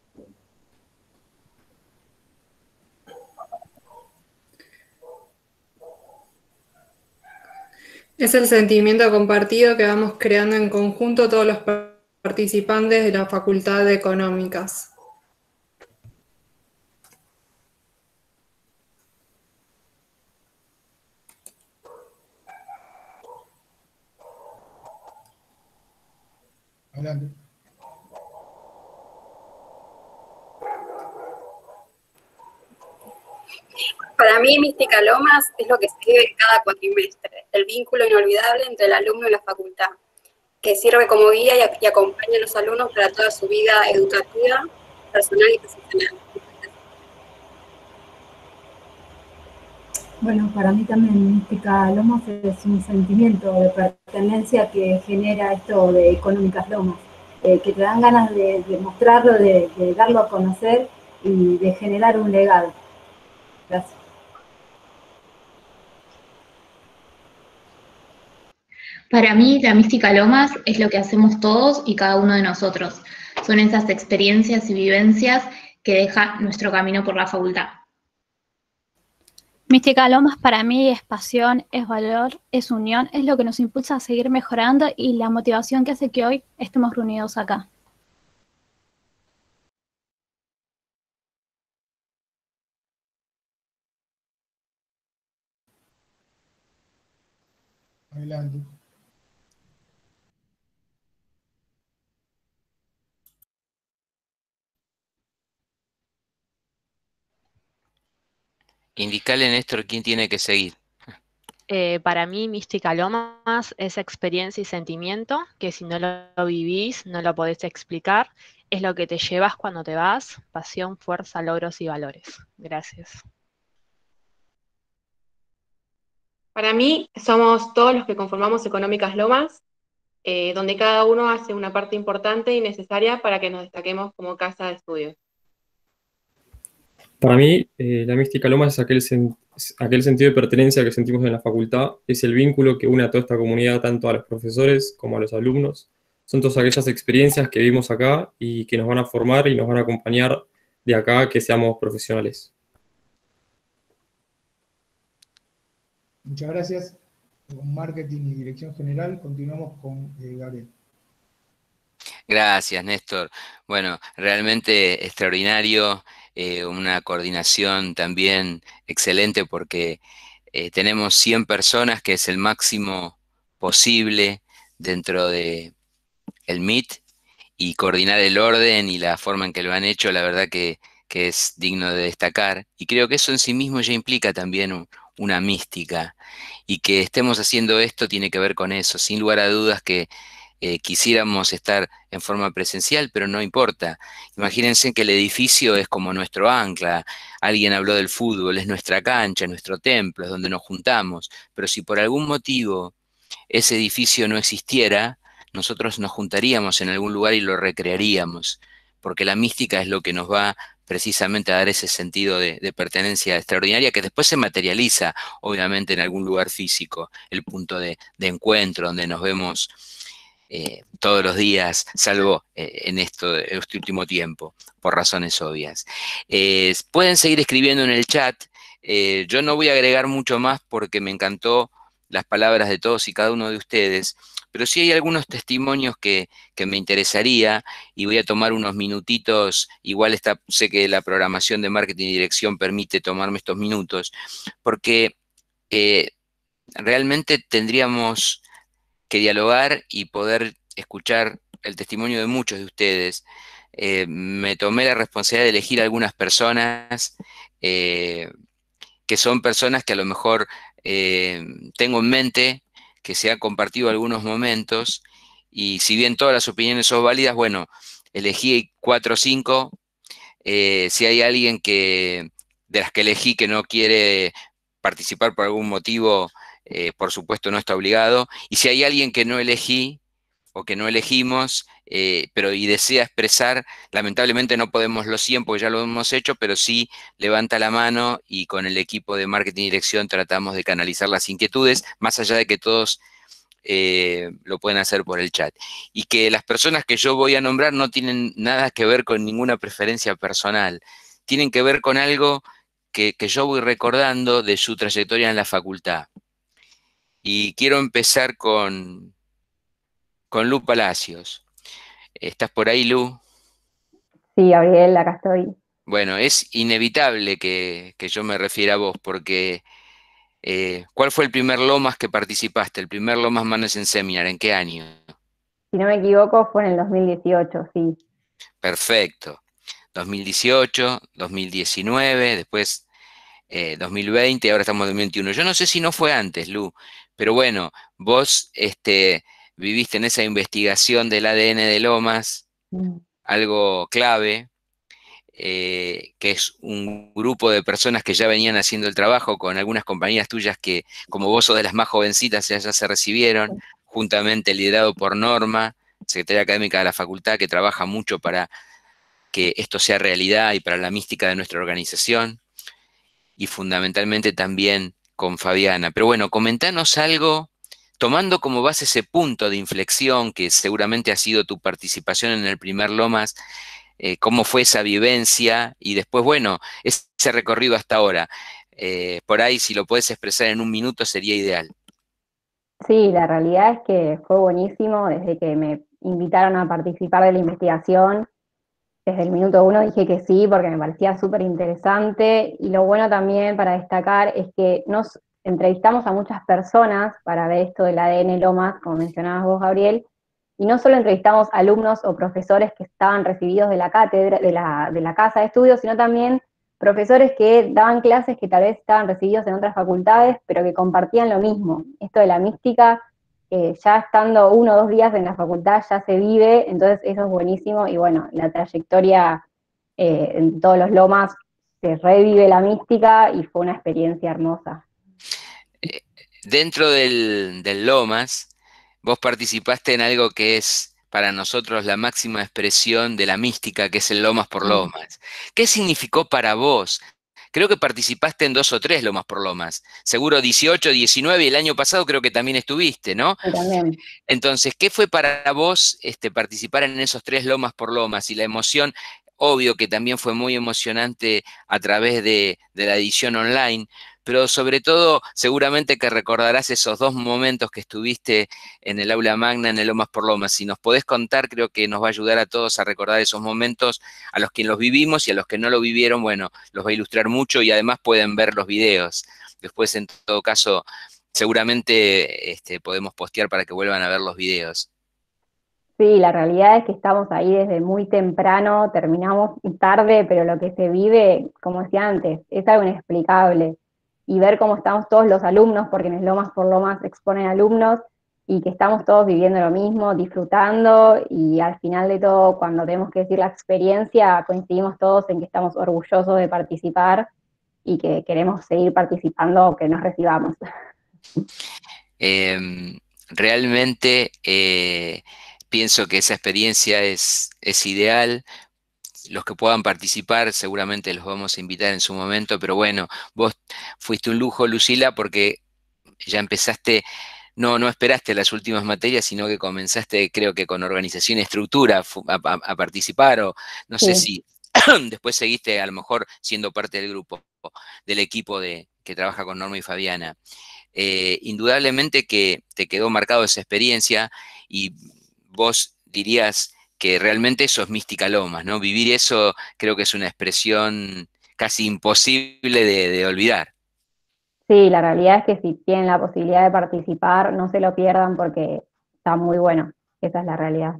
Es el sentimiento compartido que vamos creando en conjunto todos los participantes de la Facultad de Económicas. Adelante. Para mí, mística Lomas es lo que se vive en cada cuatrimestre, el vínculo inolvidable entre el alumno y la facultad, que sirve como guía y acompaña a los alumnos para toda su vida educativa, personal y profesional. Bueno, para mí también mística Lomas es un sentimiento de pertenencia que genera esto de Económicas Lomas, que te dan ganas de mostrarlo, de darlo a conocer y de generar un legado. Gracias. Para mí, la mística Lomas es lo que hacemos todos y cada uno de nosotros. Son esas experiencias y vivencias que deja nuestro camino por la facultad. Mística Lomas para mí es pasión, es valor, es unión, es lo que nos impulsa a seguir mejorando y la motivación que hace que hoy estemos reunidos acá. Adelante. Indicale, Néstor, quién tiene que seguir. Para mí, Mística Lomas es experiencia y sentimiento, que si no lo vivís, no lo podés explicar. Es lo que te llevas cuando te vas, pasión, fuerza, logros y valores. Gracias. Para mí, somos todos los que conformamos Económicas Lomas, donde cada uno hace una parte importante y necesaria para que nos destaquemos como casa de estudios. Para mí, la mística Lomas es aquel sentido de pertenencia que sentimos en la facultad, es el vínculo que une a toda esta comunidad, tanto a los profesores como a los alumnos. Son todas aquellas experiencias que vivimos acá y que nos van a formar y nos van a acompañar de acá a que seamos profesionales. Muchas gracias. Con Marketing y Dirección General continuamos con Gabriel. Gracias, Néstor. Bueno, realmente extraordinario, una coordinación también excelente porque tenemos 100 personas, que es el máximo posible dentro de el Meet, y coordinar el orden y la forma en que lo han hecho, la verdad que es digno de destacar. Y creo que eso en sí mismo ya implica también una mística, y que estemos haciendo esto tiene que ver con eso. Sin lugar a dudas que quisiéramos estar en forma presencial, pero no importa. Imagínense que el edificio es como nuestro ancla. Alguien habló del fútbol, es nuestra cancha, nuestro templo, es donde nos juntamos. Pero si por algún motivo ese edificio no existiera, nosotros nos juntaríamos en algún lugar y lo recrearíamos, porque la mística es lo que nos va precisamente a dar ese sentido de pertenencia extraordinaria, que después se materializa, obviamente, en algún lugar físico, el punto de encuentro, donde nos vemos todos los días, salvo en este último tiempo, por razones obvias. Pueden seguir escribiendo en el chat. Yo no voy a agregar mucho más porque me encantó las palabras de todos y cada uno de ustedes, pero sí hay algunos testimonios que me interesaría, y voy a tomar unos minutitos. Igual sé que la programación de marketing y dirección permite tomarme estos minutos, porque realmente tendríamos que dialogar y poder escuchar el testimonio de muchos de ustedes. Me tomé la responsabilidad de elegir algunas personas que son personas que a lo mejor tengo en mente, que se han compartido algunos momentos, y si bien todas las opiniones son válidas, bueno, elegí 4 o 5. Si hay alguien de las que elegí que no quiere participar por algún motivo, por supuesto no está obligado. Y si hay alguien que no elegí o que no elegimos, pero y desea expresar, lamentablemente no podemos los 100 porque ya lo hemos hecho, pero sí levanta la mano y con el equipo de marketing y dirección tratamos de canalizar las inquietudes, más allá de que todos lo pueden hacer por el chat. Y que las personas que yo voy a nombrar no tienen nada que ver con ninguna preferencia personal, tienen que ver con algo que yo voy recordando de su trayectoria en la facultad. Y quiero empezar con Lu Palacios. ¿Estás por ahí, Lu? Sí, Gabriel, acá estoy. Bueno, es inevitable que yo me refiera a vos, porque ¿cuál fue el primer Lomas que participaste? El primer Lomas Management Seminar, ¿en qué año? Si no me equivoco, fue en el 2018, sí. Perfecto. 2018, 2019, después 2020, ahora estamos en 2021. Yo no sé si no fue antes, Lu, pero bueno, vos viviste en esa investigación del ADN de Lomas, algo clave, que es un grupo de personas que ya venían haciendo el trabajo con algunas compañeras tuyas que, como vos sos de las más jovencitas, ya se recibieron, juntamente liderado por Norma, secretaria académica de la facultad, que trabaja mucho para que esto sea realidad y para la mística de nuestra organización. y fundamentalmente también con Fabiana. Pero bueno, comentanos algo, tomando como base ese punto de inflexión que seguramente ha sido tu participación en el primer Lomas, cómo fue esa vivencia y después, bueno, ese recorrido hasta ahora. Por ahí, si lo puedes expresar en un minuto, sería ideal. Sí, la realidad es que fue buenísimo desde que me invitaron a participar de la investigación. Desde el minuto 1 dije que sí, porque me parecía súper interesante, y lo bueno también para destacar es que nos entrevistamos a muchas personas para ver esto del ADN Lomas, como mencionabas vos, Gabriel, y no solo entrevistamos alumnos o profesores que estaban recibidos de la cátedra, de la casa de estudios, sino también profesores que daban clases que tal vez estaban recibidos en otras facultades, pero que compartían lo mismo. Esto de la mística, ya estando 1 o 2 días en la facultad ya se vive, entonces eso es buenísimo, y bueno, la trayectoria en todos los Lomas se revive la mística y fue una experiencia hermosa. Dentro del Lomas, vos participaste en algo que es para nosotros la máxima expresión de la mística, que es el Lomas por Lomas. ¿Qué significó para vos? Creo que participaste en 2 o 3 Lomas por Lomas. Seguro 18, 19, y el año pasado creo que también estuviste, ¿no? Sí, también. Entonces, ¿qué fue para vos participar en esos 3 Lomas por Lomas? Y la emoción, obvio que también fue muy emocionante a través de la edición online, pero sobre todo seguramente que recordarás esos 2 momentos que estuviste en el aula magna, en el Lomas por Lomas. Si nos podés contar, creo que nos va a ayudar a todos a recordar esos momentos, a los que los vivimos y a los que no lo vivieron, bueno, los va a ilustrar mucho y además pueden ver los videos. Después, en todo caso, seguramente podemos postear para que vuelvan a ver los videos. Sí, la realidad es que estamos ahí desde muy temprano, terminamos tarde, pero lo que se vive, como decía antes, es algo inexplicable. Y ver cómo estamos todos los alumnos, porque en el Lomas por Lomas exponen alumnos, y que estamos todos viviendo lo mismo, disfrutando, y al final de todo, cuando tenemos que decir la experiencia, coincidimos todos en que estamos orgullosos de participar y que queremos seguir participando aunque nos recibamos. Realmente pienso que esa experiencia es ideal. Los que puedan participar seguramente los vamos a invitar en su momento, pero bueno, vos fuiste un lujo, Lucila, porque ya empezaste, no esperaste las últimas materias, sino que comenzaste, creo que con organización y estructura a participar, o no sé si después seguiste a lo mejor siendo parte del grupo, del equipo que trabaja con Norma y Fabiana. Indudablemente que te quedó marcado esa experiencia, y vos dirías que realmente eso es mística Lomas, ¿no? Vivir eso creo que es una expresión casi imposible de olvidar. Sí, la realidad es que si tienen la posibilidad de participar, no se lo pierdan porque está muy bueno. Esa es la realidad.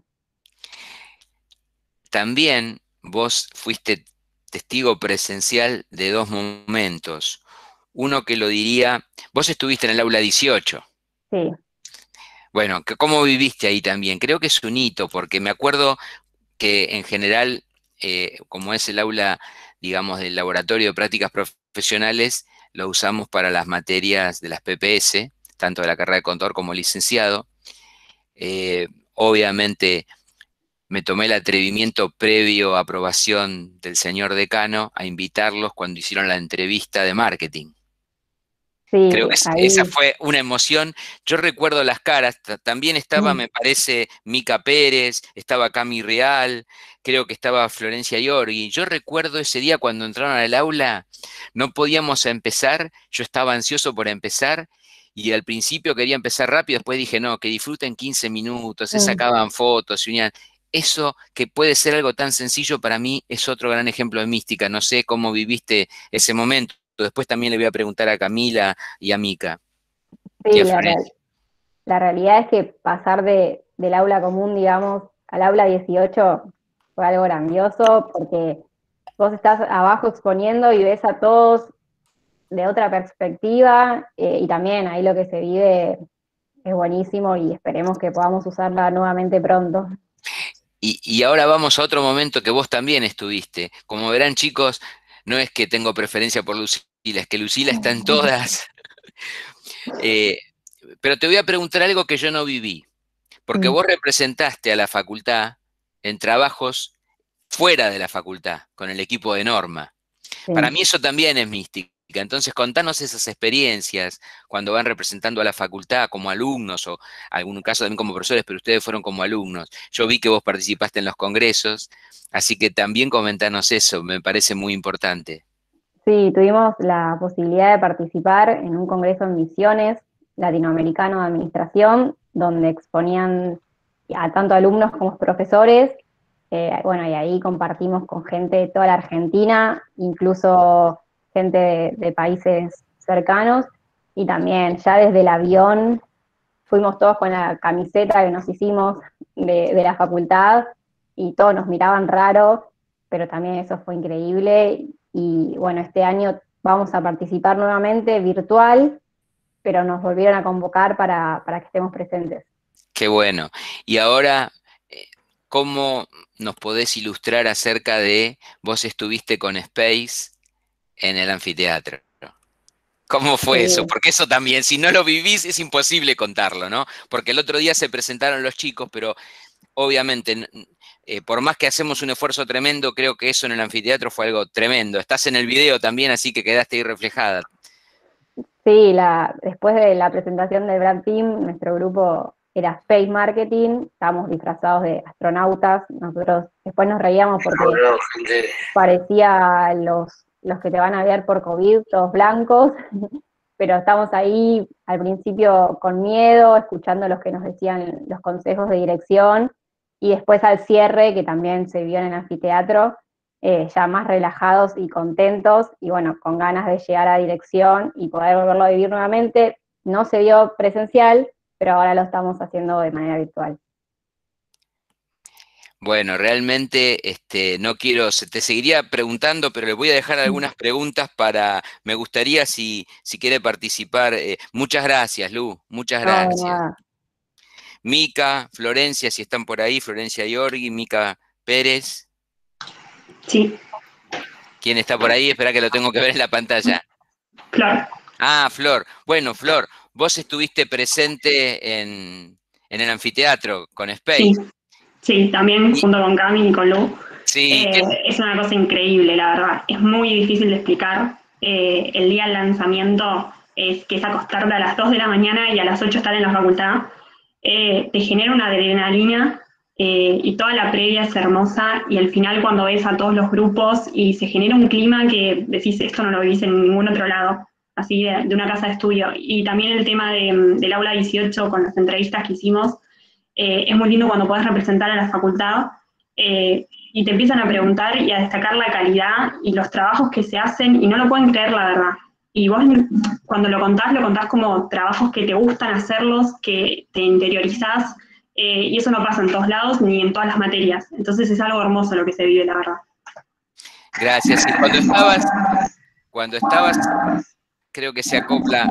También vos fuiste testigo presencial de 2 momentos. Uno que lo diría, vos estuviste en el aula 18. Sí. Bueno, ¿cómo viviste ahí también? Creo que es un hito, porque me acuerdo que en general, como es el aula, digamos, del laboratorio de prácticas profesionales, lo usamos para las materias de las PPS, tanto de la carrera de contador como licenciado. Obviamente me tomé el atrevimiento previo a aprobación del señor decano a invitarlos cuando hicieron la entrevista de marketing. Sí, creo que ahí. esa fue una emoción. Yo recuerdo las caras, también estaba, me parece, Mica Pérez, estaba Cami Real, creo que estaba Florencia Iorgui. Yo recuerdo ese día cuando entraron al aula, no podíamos empezar, yo estaba ansioso por empezar, y al principio quería empezar rápido, después dije, no, que disfruten 15 minutos, se sacaban fotos, se unían. Eso, que puede ser algo tan sencillo, para mí es otro gran ejemplo de mística. No sé cómo viviste ese momento. Después también le voy a preguntar a Camila y a Mica. Sí, la realidad es que pasar del aula común, digamos, al aula 18 fue algo grandioso, porque vos estás abajo exponiendo y ves a todos de otra perspectiva, y también ahí lo que se vive es buenísimo, y esperemos que podamos usarla nuevamente pronto. Y ahora vamos a otro momento que vos también estuviste. Como verán, chicos, no es que tengo preferencia por Lucila, es que Lucila está en todas. Pero te voy a preguntar algo que yo no viví, porque vos representaste a la facultad en trabajos fuera de la facultad, con el equipo de Norma. Sí. Para mí eso también es mística. Entonces, contanos esas experiencias cuando van representando a la facultad como alumnos, o en algún caso también como profesores, pero ustedes fueron como alumnos. Yo vi que vos participaste en los congresos, así que también comentanos eso, me parece muy importante. Sí, tuvimos la posibilidad de participar en un congreso en Misiones latinoamericano de administración, donde exponían a tanto alumnos como profesores. Bueno, y ahí compartimos con gente de toda la Argentina, incluso gente de países cercanos, y también ya desde el avión fuimos todos con la camiseta que nos hicimos de la facultad, y todos nos miraban raro, pero también eso fue increíble. Y bueno, este año vamos a participar nuevamente virtual, pero nos volvieron a convocar para que estemos presentes. Qué bueno. Y ahora, ¿cómo nos podés ilustrar acerca de, vos estuviste con Space en el anfiteatro? ¿Cómo fue eso? Porque eso también, si no lo vivís, es imposible contarlo, ¿no? Porque el otro día se presentaron los chicos, pero obviamente, por más que hacemos un esfuerzo tremendo, creo que eso en el anfiteatro fue algo tremendo. Estás en el video también, así que quedaste ahí reflejada. Sí, después de la presentación del Brand Team, nuestro grupo era Space Marketing, estábamos disfrazados de astronautas, nosotros después nos reíamos porque parecía los que te van a ver por COVID, todos blancos, pero estamos ahí al principio con miedo, escuchando los que nos decían los consejos de dirección, y después al cierre, que también se vio en el anfiteatro, ya más relajados y contentos, y bueno, con ganas de llegar a dirección y poder volverlo a vivir nuevamente. No se vio presencial, pero ahora lo estamos haciendo de manera virtual. Bueno, realmente no quiero, te seguiría preguntando, pero le voy a dejar algunas preguntas me gustaría si quiere participar. Muchas gracias, Lu, muchas gracias. Mica, Florencia, si están por ahí, Florencia Iorgui, Mica Pérez. Sí. ¿Quién está por ahí? Espera que lo tengo que ver en la pantalla. Flor. Ah, Flor. Bueno, Flor, vos estuviste presente en el anfiteatro con Space. Sí, también junto con Cami y con Lu. Sí. Es una cosa increíble, la verdad. Es muy difícil de explicar. El día del lanzamiento que es acostarte a las 2 de la mañana y a las 8 estar en la facultad. Te genera una adrenalina y toda la previa es hermosa, y al final cuando ves a todos los grupos y se genera un clima que decís, esto no lo vivís en ningún otro lado, así de una casa de estudio. Y también el tema del aula 18 con las entrevistas que hicimos, es muy lindo cuando podés representar a la facultad y te empiezan a preguntar y a destacar la calidad y los trabajos que se hacen, y no lo pueden creer, la verdad. Y vos cuando lo contás como trabajos que te gustan hacerlos, que te interiorizás, y eso no pasa en todos lados ni en todas las materias. Entonces es algo hermoso lo que se vive, la verdad. Gracias. Y cuando estabas, creo que se acopla,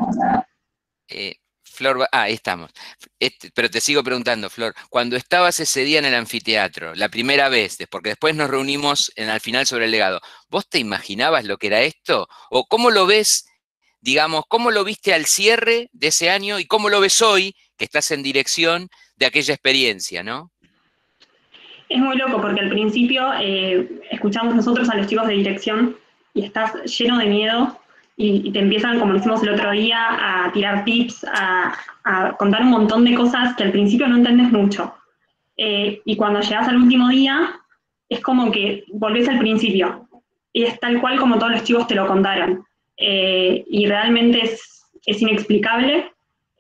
Flor, ahí estamos. Pero te sigo preguntando, Flor, cuando estabas ese día en el anfiteatro, la primera vez, porque después nos reunimos al final sobre el legado, ¿vos te imaginabas lo que era esto? ¿O cómo lo ves, digamos, cómo lo viste al cierre de ese año y cómo lo ves hoy, que estás en dirección de aquella experiencia, ¿no? Es muy loco porque al principio escuchamos nosotros a los chicos de dirección y estás lleno de miedo y te empiezan, como lo hicimos el otro día, a tirar tips, a contar un montón de cosas que al principio no entendés mucho. Y cuando llegas al último día, es como que volvés al principio. Y es tal cual como todos los chicos te lo contaron. Y realmente es inexplicable.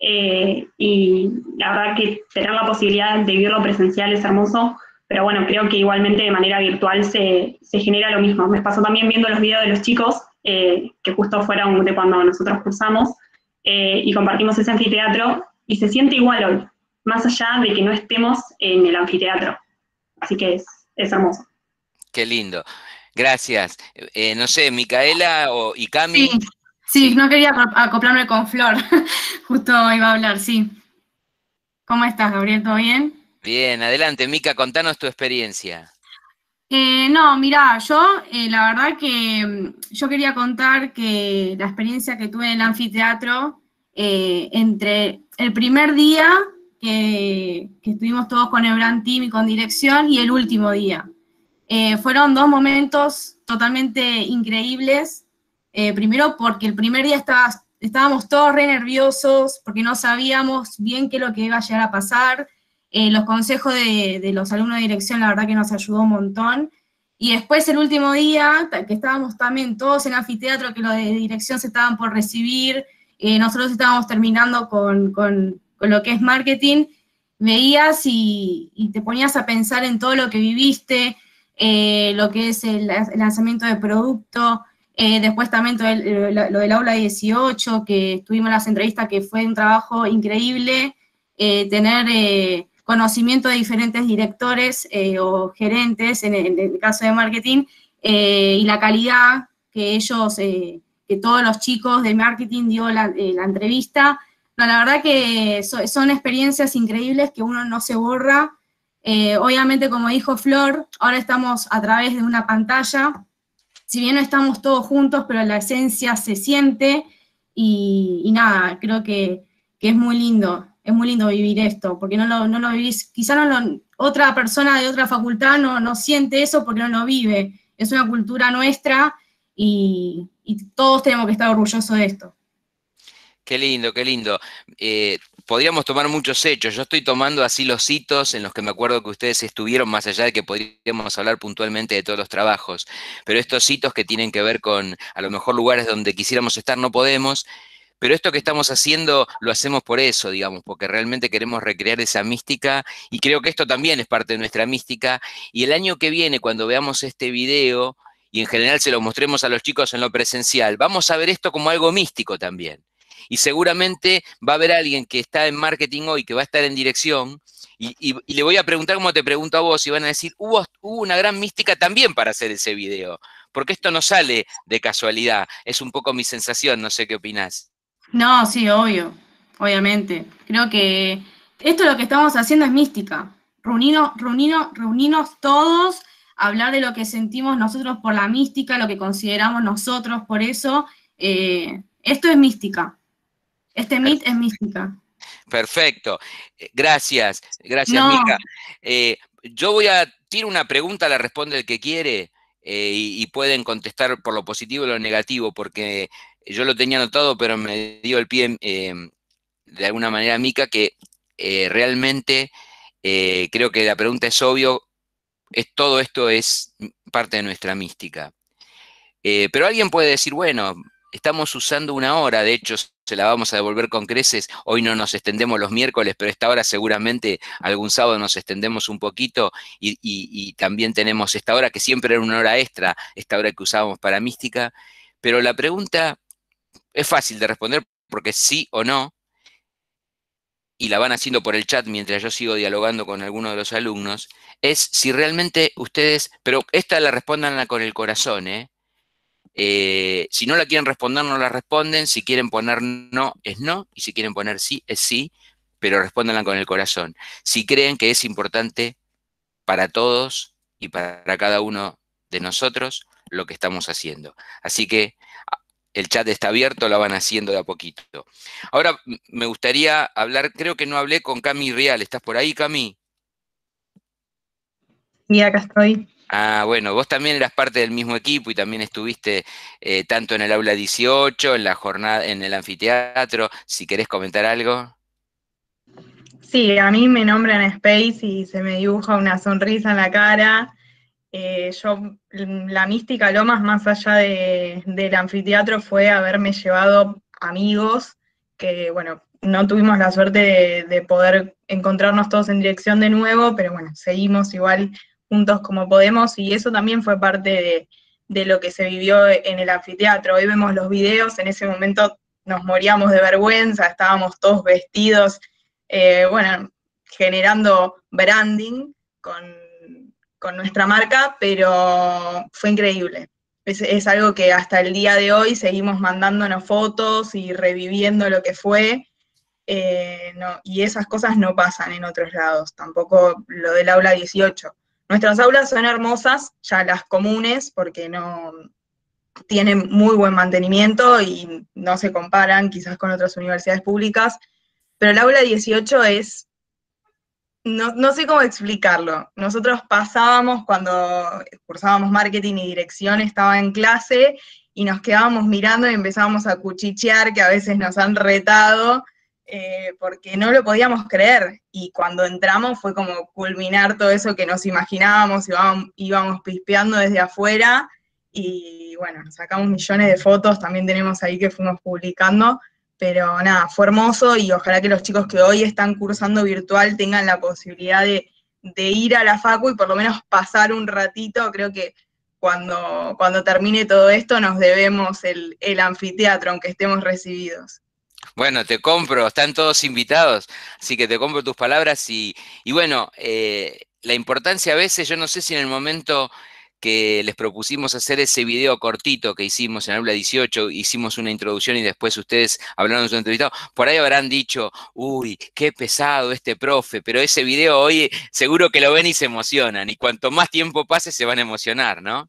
Y la verdad que tener la posibilidad de vivirlo presencial es hermoso, pero bueno, creo que igualmente de manera virtual se genera lo mismo. Me pasó también viendo los videos de los chicos, que justo fueron de cuando nosotros cursamos, y compartimos ese anfiteatro, y se siente igual hoy, más allá de que no estemos en el anfiteatro. Así que es hermoso. Qué lindo. Gracias. No sé, Micaela y Cami. Sí, no quería acoplarme con Flor, justo iba a hablar, sí. ¿Cómo estás, Gabriel? ¿Todo bien? Bien, adelante, Mica, contanos tu experiencia. No, mirá, yo la verdad que yo quería contar que la experiencia que tuve en el anfiteatro, entre el primer día que estuvimos todos con el Brand Team y con dirección, y el último día. Fueron 2 momentos totalmente increíbles. Primero porque el primer día estábamos todos re nerviosos, porque no sabíamos bien qué es lo que iba a llegar a pasar. Los consejos de los alumnos de dirección, la verdad que nos ayudó un montón. Y después el último día, que estábamos también todos en anfiteatro, que los de dirección se estaban por recibir, nosotros estábamos terminando con lo que es marketing, veías y te ponías a pensar en todo lo que viviste, lo que es el lanzamiento de producto, después también todo lo del aula 18, que tuvimos las entrevistas, que fue un trabajo increíble, tener conocimiento de diferentes directores o gerentes, en el caso de marketing, y la calidad que ellos, que todos los chicos de marketing dio la entrevista. No, la verdad que son experiencias increíbles que uno no se borra. Obviamente, como dijo Flor, ahora estamos a través de una pantalla, si bien no estamos todos juntos, pero la esencia se siente, y nada, creo que es muy lindo vivir esto, porque no lo vivís, quizá otra persona de otra facultad no siente eso porque no lo vive, es una cultura nuestra, y todos tenemos que estar orgullosos de esto. Qué lindo, qué lindo. Podríamos tomar muchos hechos. Yo estoy tomando así los hitos en los que me acuerdo que ustedes estuvieron, más allá de que podríamos hablar puntualmente de todos los trabajos. Pero estos hitos que tienen que ver con, a lo mejor, lugares donde quisiéramos estar no podemos, pero esto que estamos haciendo lo hacemos por eso, digamos, porque realmente queremos recrear esa mística, y creo que esto también es parte de nuestra mística. Y el año que viene, cuando veamos este video, y en general se lo mostremos a los chicos en lo presencial, vamos a ver esto como algo místico también. Y seguramente va a haber alguien que está en marketing hoy, que va a estar en dirección, y le voy a preguntar como te pregunto a vos, y van a decir, hubo una gran mística también para hacer ese video, porque esto no sale de casualidad, es un poco mi sensación, no sé qué opinás. No, sí, obvio, obviamente. Creo que esto lo que estamos haciendo es mística, reunirnos todos, hablar de lo que sentimos nosotros por la mística, lo que consideramos nosotros por eso, esto es mística. Este Meet es mística. Perfecto. Gracias, Mica. Yo tiro una pregunta, la responde el que quiere, y pueden contestar por lo positivo o lo negativo, porque yo lo tenía anotado, pero me dio el pie de alguna manera Mica, que realmente creo que la pregunta es obvio, todo esto es parte de nuestra mística. Pero alguien puede decir, bueno, estamos usando una hora, de hecho se la vamos a devolver con creces, hoy no nos extendemos los miércoles, pero esta hora seguramente algún sábado nos extendemos un poquito, y también tenemos esta hora que siempre era una hora extra, esta hora que usábamos para mística, pero la pregunta es fácil de responder porque sí o no, y la van haciendo por el chat mientras yo sigo dialogando con algunos de los alumnos, es si realmente ustedes, pero esta la respondan con el corazón, si no la quieren responder, no la responden. Si quieren poner no, es no. Y si quieren poner sí, es sí. Pero respóndanla con el corazón. Si creen que es importante para todos y para cada uno de nosotros lo que estamos haciendo. Así que el chat está abierto, la van haciendo de a poquito. Ahora me gustaría hablar, creo que no hablé con Cami Rial. ¿Estás por ahí, Cami? Sí, acá estoy. Ah, bueno, vos también eras parte del mismo equipo y también estuviste tanto en el aula 18, en la jornada, en el anfiteatro. Si querés comentar algo. Sí, a mí me nombran Space y se me dibuja una sonrisa en la cara. La mística Lomas, más allá del anfiteatro, fue haberme llevado amigos que, bueno, no tuvimos la suerte de poder encontrarnos todos en dirección de nuevo, pero bueno, seguimos igual juntos como podemos, y eso también fue parte de lo que se vivió en el anfiteatro. Hoy vemos los videos, en ese momento nos moríamos de vergüenza, estábamos todos vestidos, bueno, generando branding con nuestra marca, pero fue increíble. Es algo que hasta el día de hoy seguimos mandándonos fotos y reviviendo lo que fue, y esas cosas no pasan en otros lados, tampoco lo del aula 18. Nuestras aulas son hermosas, ya las comunes, porque no tienen muy buen mantenimiento y no se comparan quizás con otras universidades públicas, pero el aula 18 es, no sé cómo explicarlo. Nosotros pasábamos, cuando cursábamos marketing y dirección, estaba en clase, y nos quedábamos mirando y empezábamos a cuchichear, que a veces nos han retado, porque no lo podíamos creer, y cuando entramos fue como culminar todo eso que nos imaginábamos, íbamos pispeando desde afuera, y bueno, nos sacamos millones de fotos, también tenemos ahí que fuimos publicando, pero nada, fue hermoso, y ojalá que los chicos que hoy están cursando virtual tengan la posibilidad de ir a la facu y por lo menos pasar un ratito. Creo que cuando termine todo esto nos debemos el anfiteatro, aunque estemos recibidos. Bueno, te compro, están todos invitados, así que te compro tus palabras y bueno, la importancia a veces, yo no sé si en el momento que les propusimos hacer ese video cortito que hicimos en Aula 18, hicimos una introducción y después ustedes hablaron de su entrevistado, por ahí habrán dicho, uy, qué pesado este profe, pero ese video hoy seguro que lo ven y se emocionan, y cuanto más tiempo pase se van a emocionar, ¿no?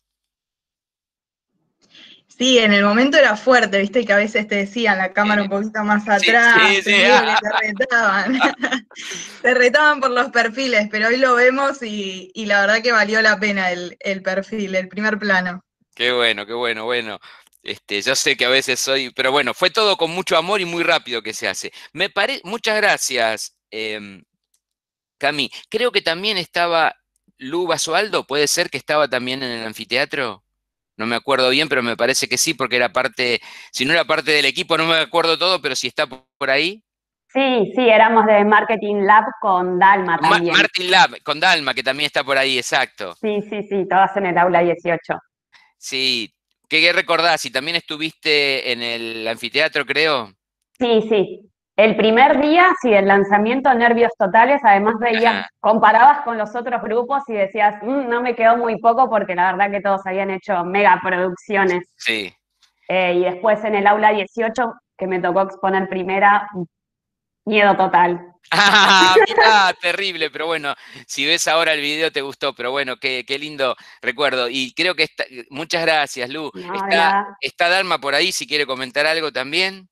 Sí, en el momento era fuerte, viste que a veces te decían la cámara un poquito más atrás, sí. te retaban. Te retaban por los perfiles, pero hoy lo vemos y la verdad que valió la pena el perfil, el primer plano. Qué bueno, bueno. Yo sé que a veces pero bueno, fue todo con mucho amor y muy rápido que se hace. Muchas gracias, Cami. Creo que también estaba Lu Basualdo, ¿puede ser que estaba también en el anfiteatro? No me acuerdo bien, pero me parece que sí, porque era parte, si no era parte del equipo, no me acuerdo todo, pero si está por ahí. Sí, éramos de Marketing Lab con Dalma también. Marketing Lab, con Dalma, que también está por ahí, exacto. Sí, todas en el aula 18. Sí, ¿qué recordás? ¿Y también estuviste en el anfiteatro, creo? Sí. El primer día, sí, el lanzamiento, nervios totales, además veías, comparabas con los otros grupos y decías, no me quedó muy poco porque la verdad que todos habían hecho mega producciones. Sí. Y después en el aula 18, que me tocó exponer primera, miedo total. Mirá, terrible, pero bueno, si ves ahora el video te gustó, pero bueno, qué lindo recuerdo. Y creo que muchas gracias, Lu. No, ¿Está Dalma por ahí si quiere comentar algo también?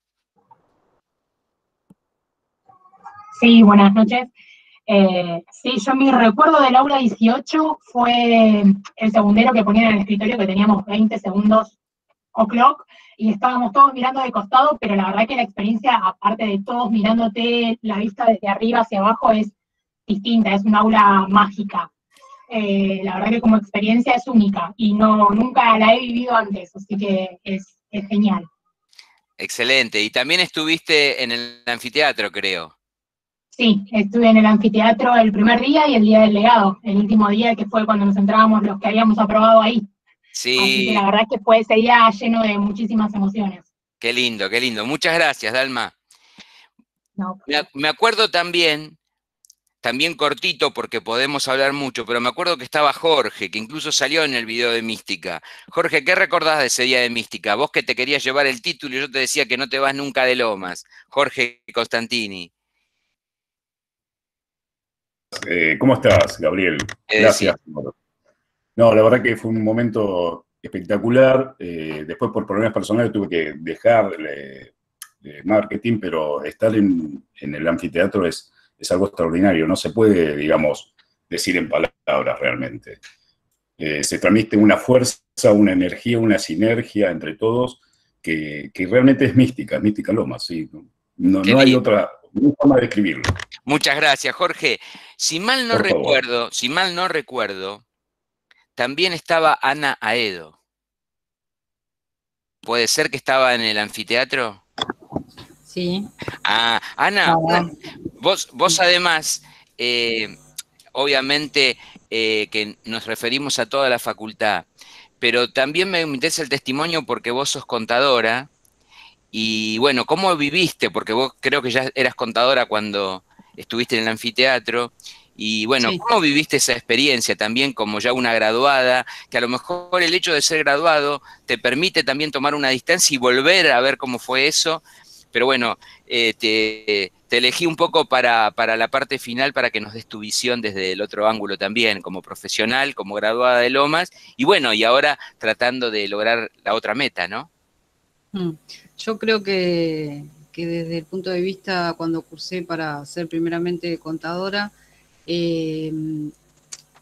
Sí, buenas noches. Sí, yo mi recuerdo del aula 18 fue el segundero que ponían en el escritorio, que teníamos 20 segundos o'clock, y estábamos todos mirando de costado, pero la verdad que la experiencia, aparte de todos mirándote, la vista desde arriba hacia abajo es distinta, es un aula mágica. La verdad que como experiencia es única, y nunca la he vivido antes, así que es genial. Excelente. Y también estuviste en el anfiteatro, creo. Sí, estuve en el anfiteatro el primer día y el día del legado, el último día que fue cuando nos entrábamos los que habíamos aprobado ahí. Sí. Así que la verdad que fue ese día lleno de muchísimas emociones. Qué lindo. Muchas gracias, Dalma. No. Me acuerdo también cortito porque podemos hablar mucho, pero me acuerdo que estaba Jorge, que incluso salió en el video de Mística. Jorge, ¿qué recordás de ese día de Mística? Vos que te querías llevar el título y yo te decía que no te vas nunca de Lomas. Jorge Constantini. ¿Cómo estás, Gabriel? Gracias. Sí. No, la verdad que fue un momento espectacular. Después, por problemas personales, tuve que dejar marketing, pero estar en el anfiteatro es algo extraordinario. No se puede, digamos, decir en palabras realmente. Se transmite una fuerza, una energía, una sinergia entre todos que realmente es mística Lomas, sí. No hay otra forma de describirlo. Muchas gracias, Jorge. Si mal no recuerdo, también estaba Ana Aedo. ¿Puede ser que estaba en el anfiteatro? Sí. Ana, vos además, obviamente que nos referimos a toda la facultad, pero también me interesa el testimonio porque vos sos contadora. Y bueno, ¿cómo viviste? Porque vos creo que ya eras contadora cuando estuviste en el anfiteatro. Y bueno, sí. ¿Cómo viviste esa experiencia también como ya una graduada? Que a lo mejor el hecho de ser graduado te permite también tomar una distancia y volver a ver cómo fue eso. Pero bueno, te elegí un poco para la parte final para que nos des tu visión desde el otro ángulo también, como profesional, como graduada de Lomas. Y bueno, y ahora tratando de lograr la otra meta, ¿no? Yo creo que desde el punto de vista, cuando cursé para ser primeramente contadora,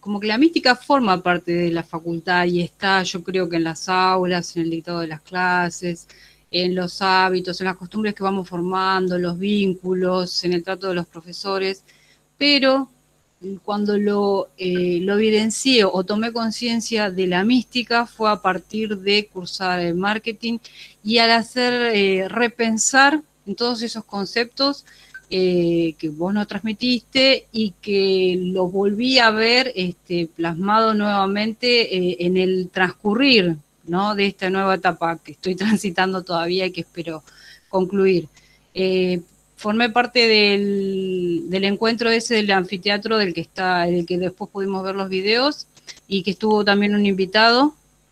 como que la mística forma parte de la facultad y está, yo creo que en las aulas, en el dictado de las clases, en los hábitos, en las costumbres que vamos formando, los vínculos, en el trato de los profesores, pero cuando lo evidencié o tomé conciencia de la mística fue a partir de cursar el marketing y al hacer repensar en todos esos conceptos que vos nos transmitiste y que lo volví a ver plasmado nuevamente en el transcurrir, ¿no?, de esta nueva etapa que estoy transitando todavía y que espero concluir. Formé parte del encuentro ese del anfiteatro del que después pudimos ver los videos y que estuvo también un invitado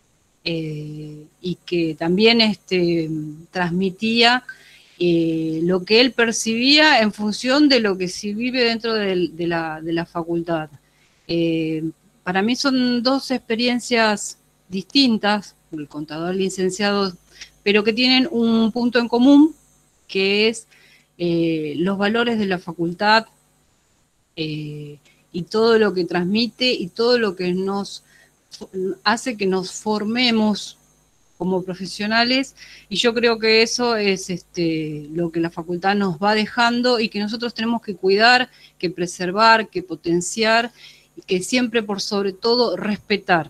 y que también transmitía lo que él percibía en función de lo que se vive dentro de la facultad. Para mí son dos experiencias distintas, el contador licenciado, pero que tienen un punto en común, que es los valores de la facultad y todo lo que transmite y todo lo que nos hace que nos formemos como profesionales, y yo creo que eso es lo que la facultad nos va dejando y que nosotros tenemos que cuidar, que preservar, que potenciar y que siempre por sobre todo respetar.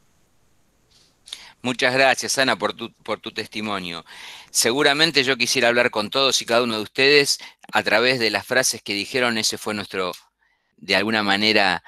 Muchas gracias, Ana, por tu testimonio. Seguramente yo quisiera hablar con todos y cada uno de ustedes a través de las frases que dijeron. Ese fue nuestro, de alguna manera,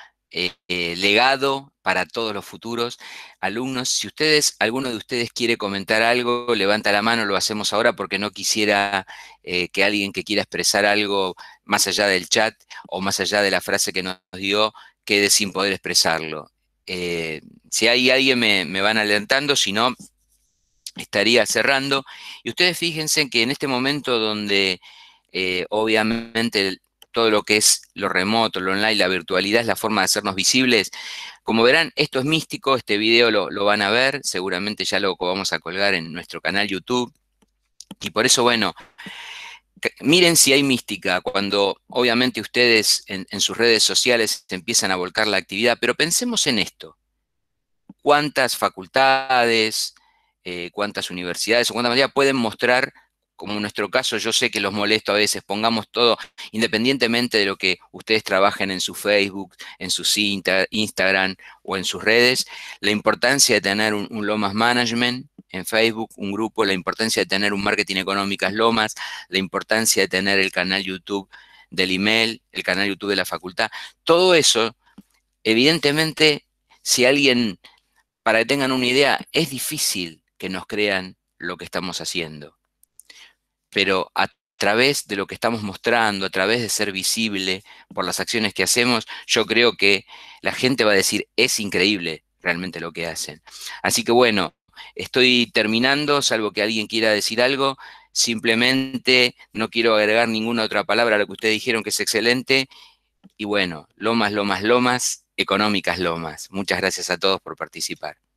legado para todos los futuros alumnos. Si alguno de ustedes quiere comentar algo, levanta la mano, lo hacemos ahora porque no quisiera que alguien que quiera expresar algo más allá del chat o más allá de la frase que nos dio quede sin poder expresarlo. Si hay alguien me van alentando, si no, estaría cerrando. Y ustedes fíjense que en este momento donde obviamente todo lo que es lo remoto, lo online, la virtualidad es la forma de hacernos visibles, como verán, esto es místico, este video lo van a ver, seguramente ya lo vamos a colgar en nuestro canal YouTube. Y por eso, bueno, miren si hay mística cuando obviamente ustedes en sus redes sociales empiezan a volcar la actividad, pero pensemos en esto. ¿Cuántas facultades, cuántas universidades o cuántas materias pueden mostrar, como en nuestro caso, yo sé que los molesto a veces, pongamos todo, independientemente de lo que ustedes trabajen en su Facebook, en sus Instagram o en sus redes, la importancia de tener un Lomas Management en Facebook, un grupo, la importancia de tener un Marketing Económicas Lomas, la importancia de tener el canal YouTube del email, el canal YouTube de la facultad. Todo eso, evidentemente, si alguien, para que tengan una idea, es difícil que nos crean lo que estamos haciendo. Pero a través de lo que estamos mostrando, a través de ser visible por las acciones que hacemos, yo creo que la gente va a decir, es increíble realmente lo que hacen. Así que bueno, estoy terminando, salvo que alguien quiera decir algo. Simplemente no quiero agregar ninguna otra palabra a lo que ustedes dijeron, que es excelente. Y bueno, Lomas, Lomas, Lomas, Económicas Lomas. Muchas gracias a todos por participar.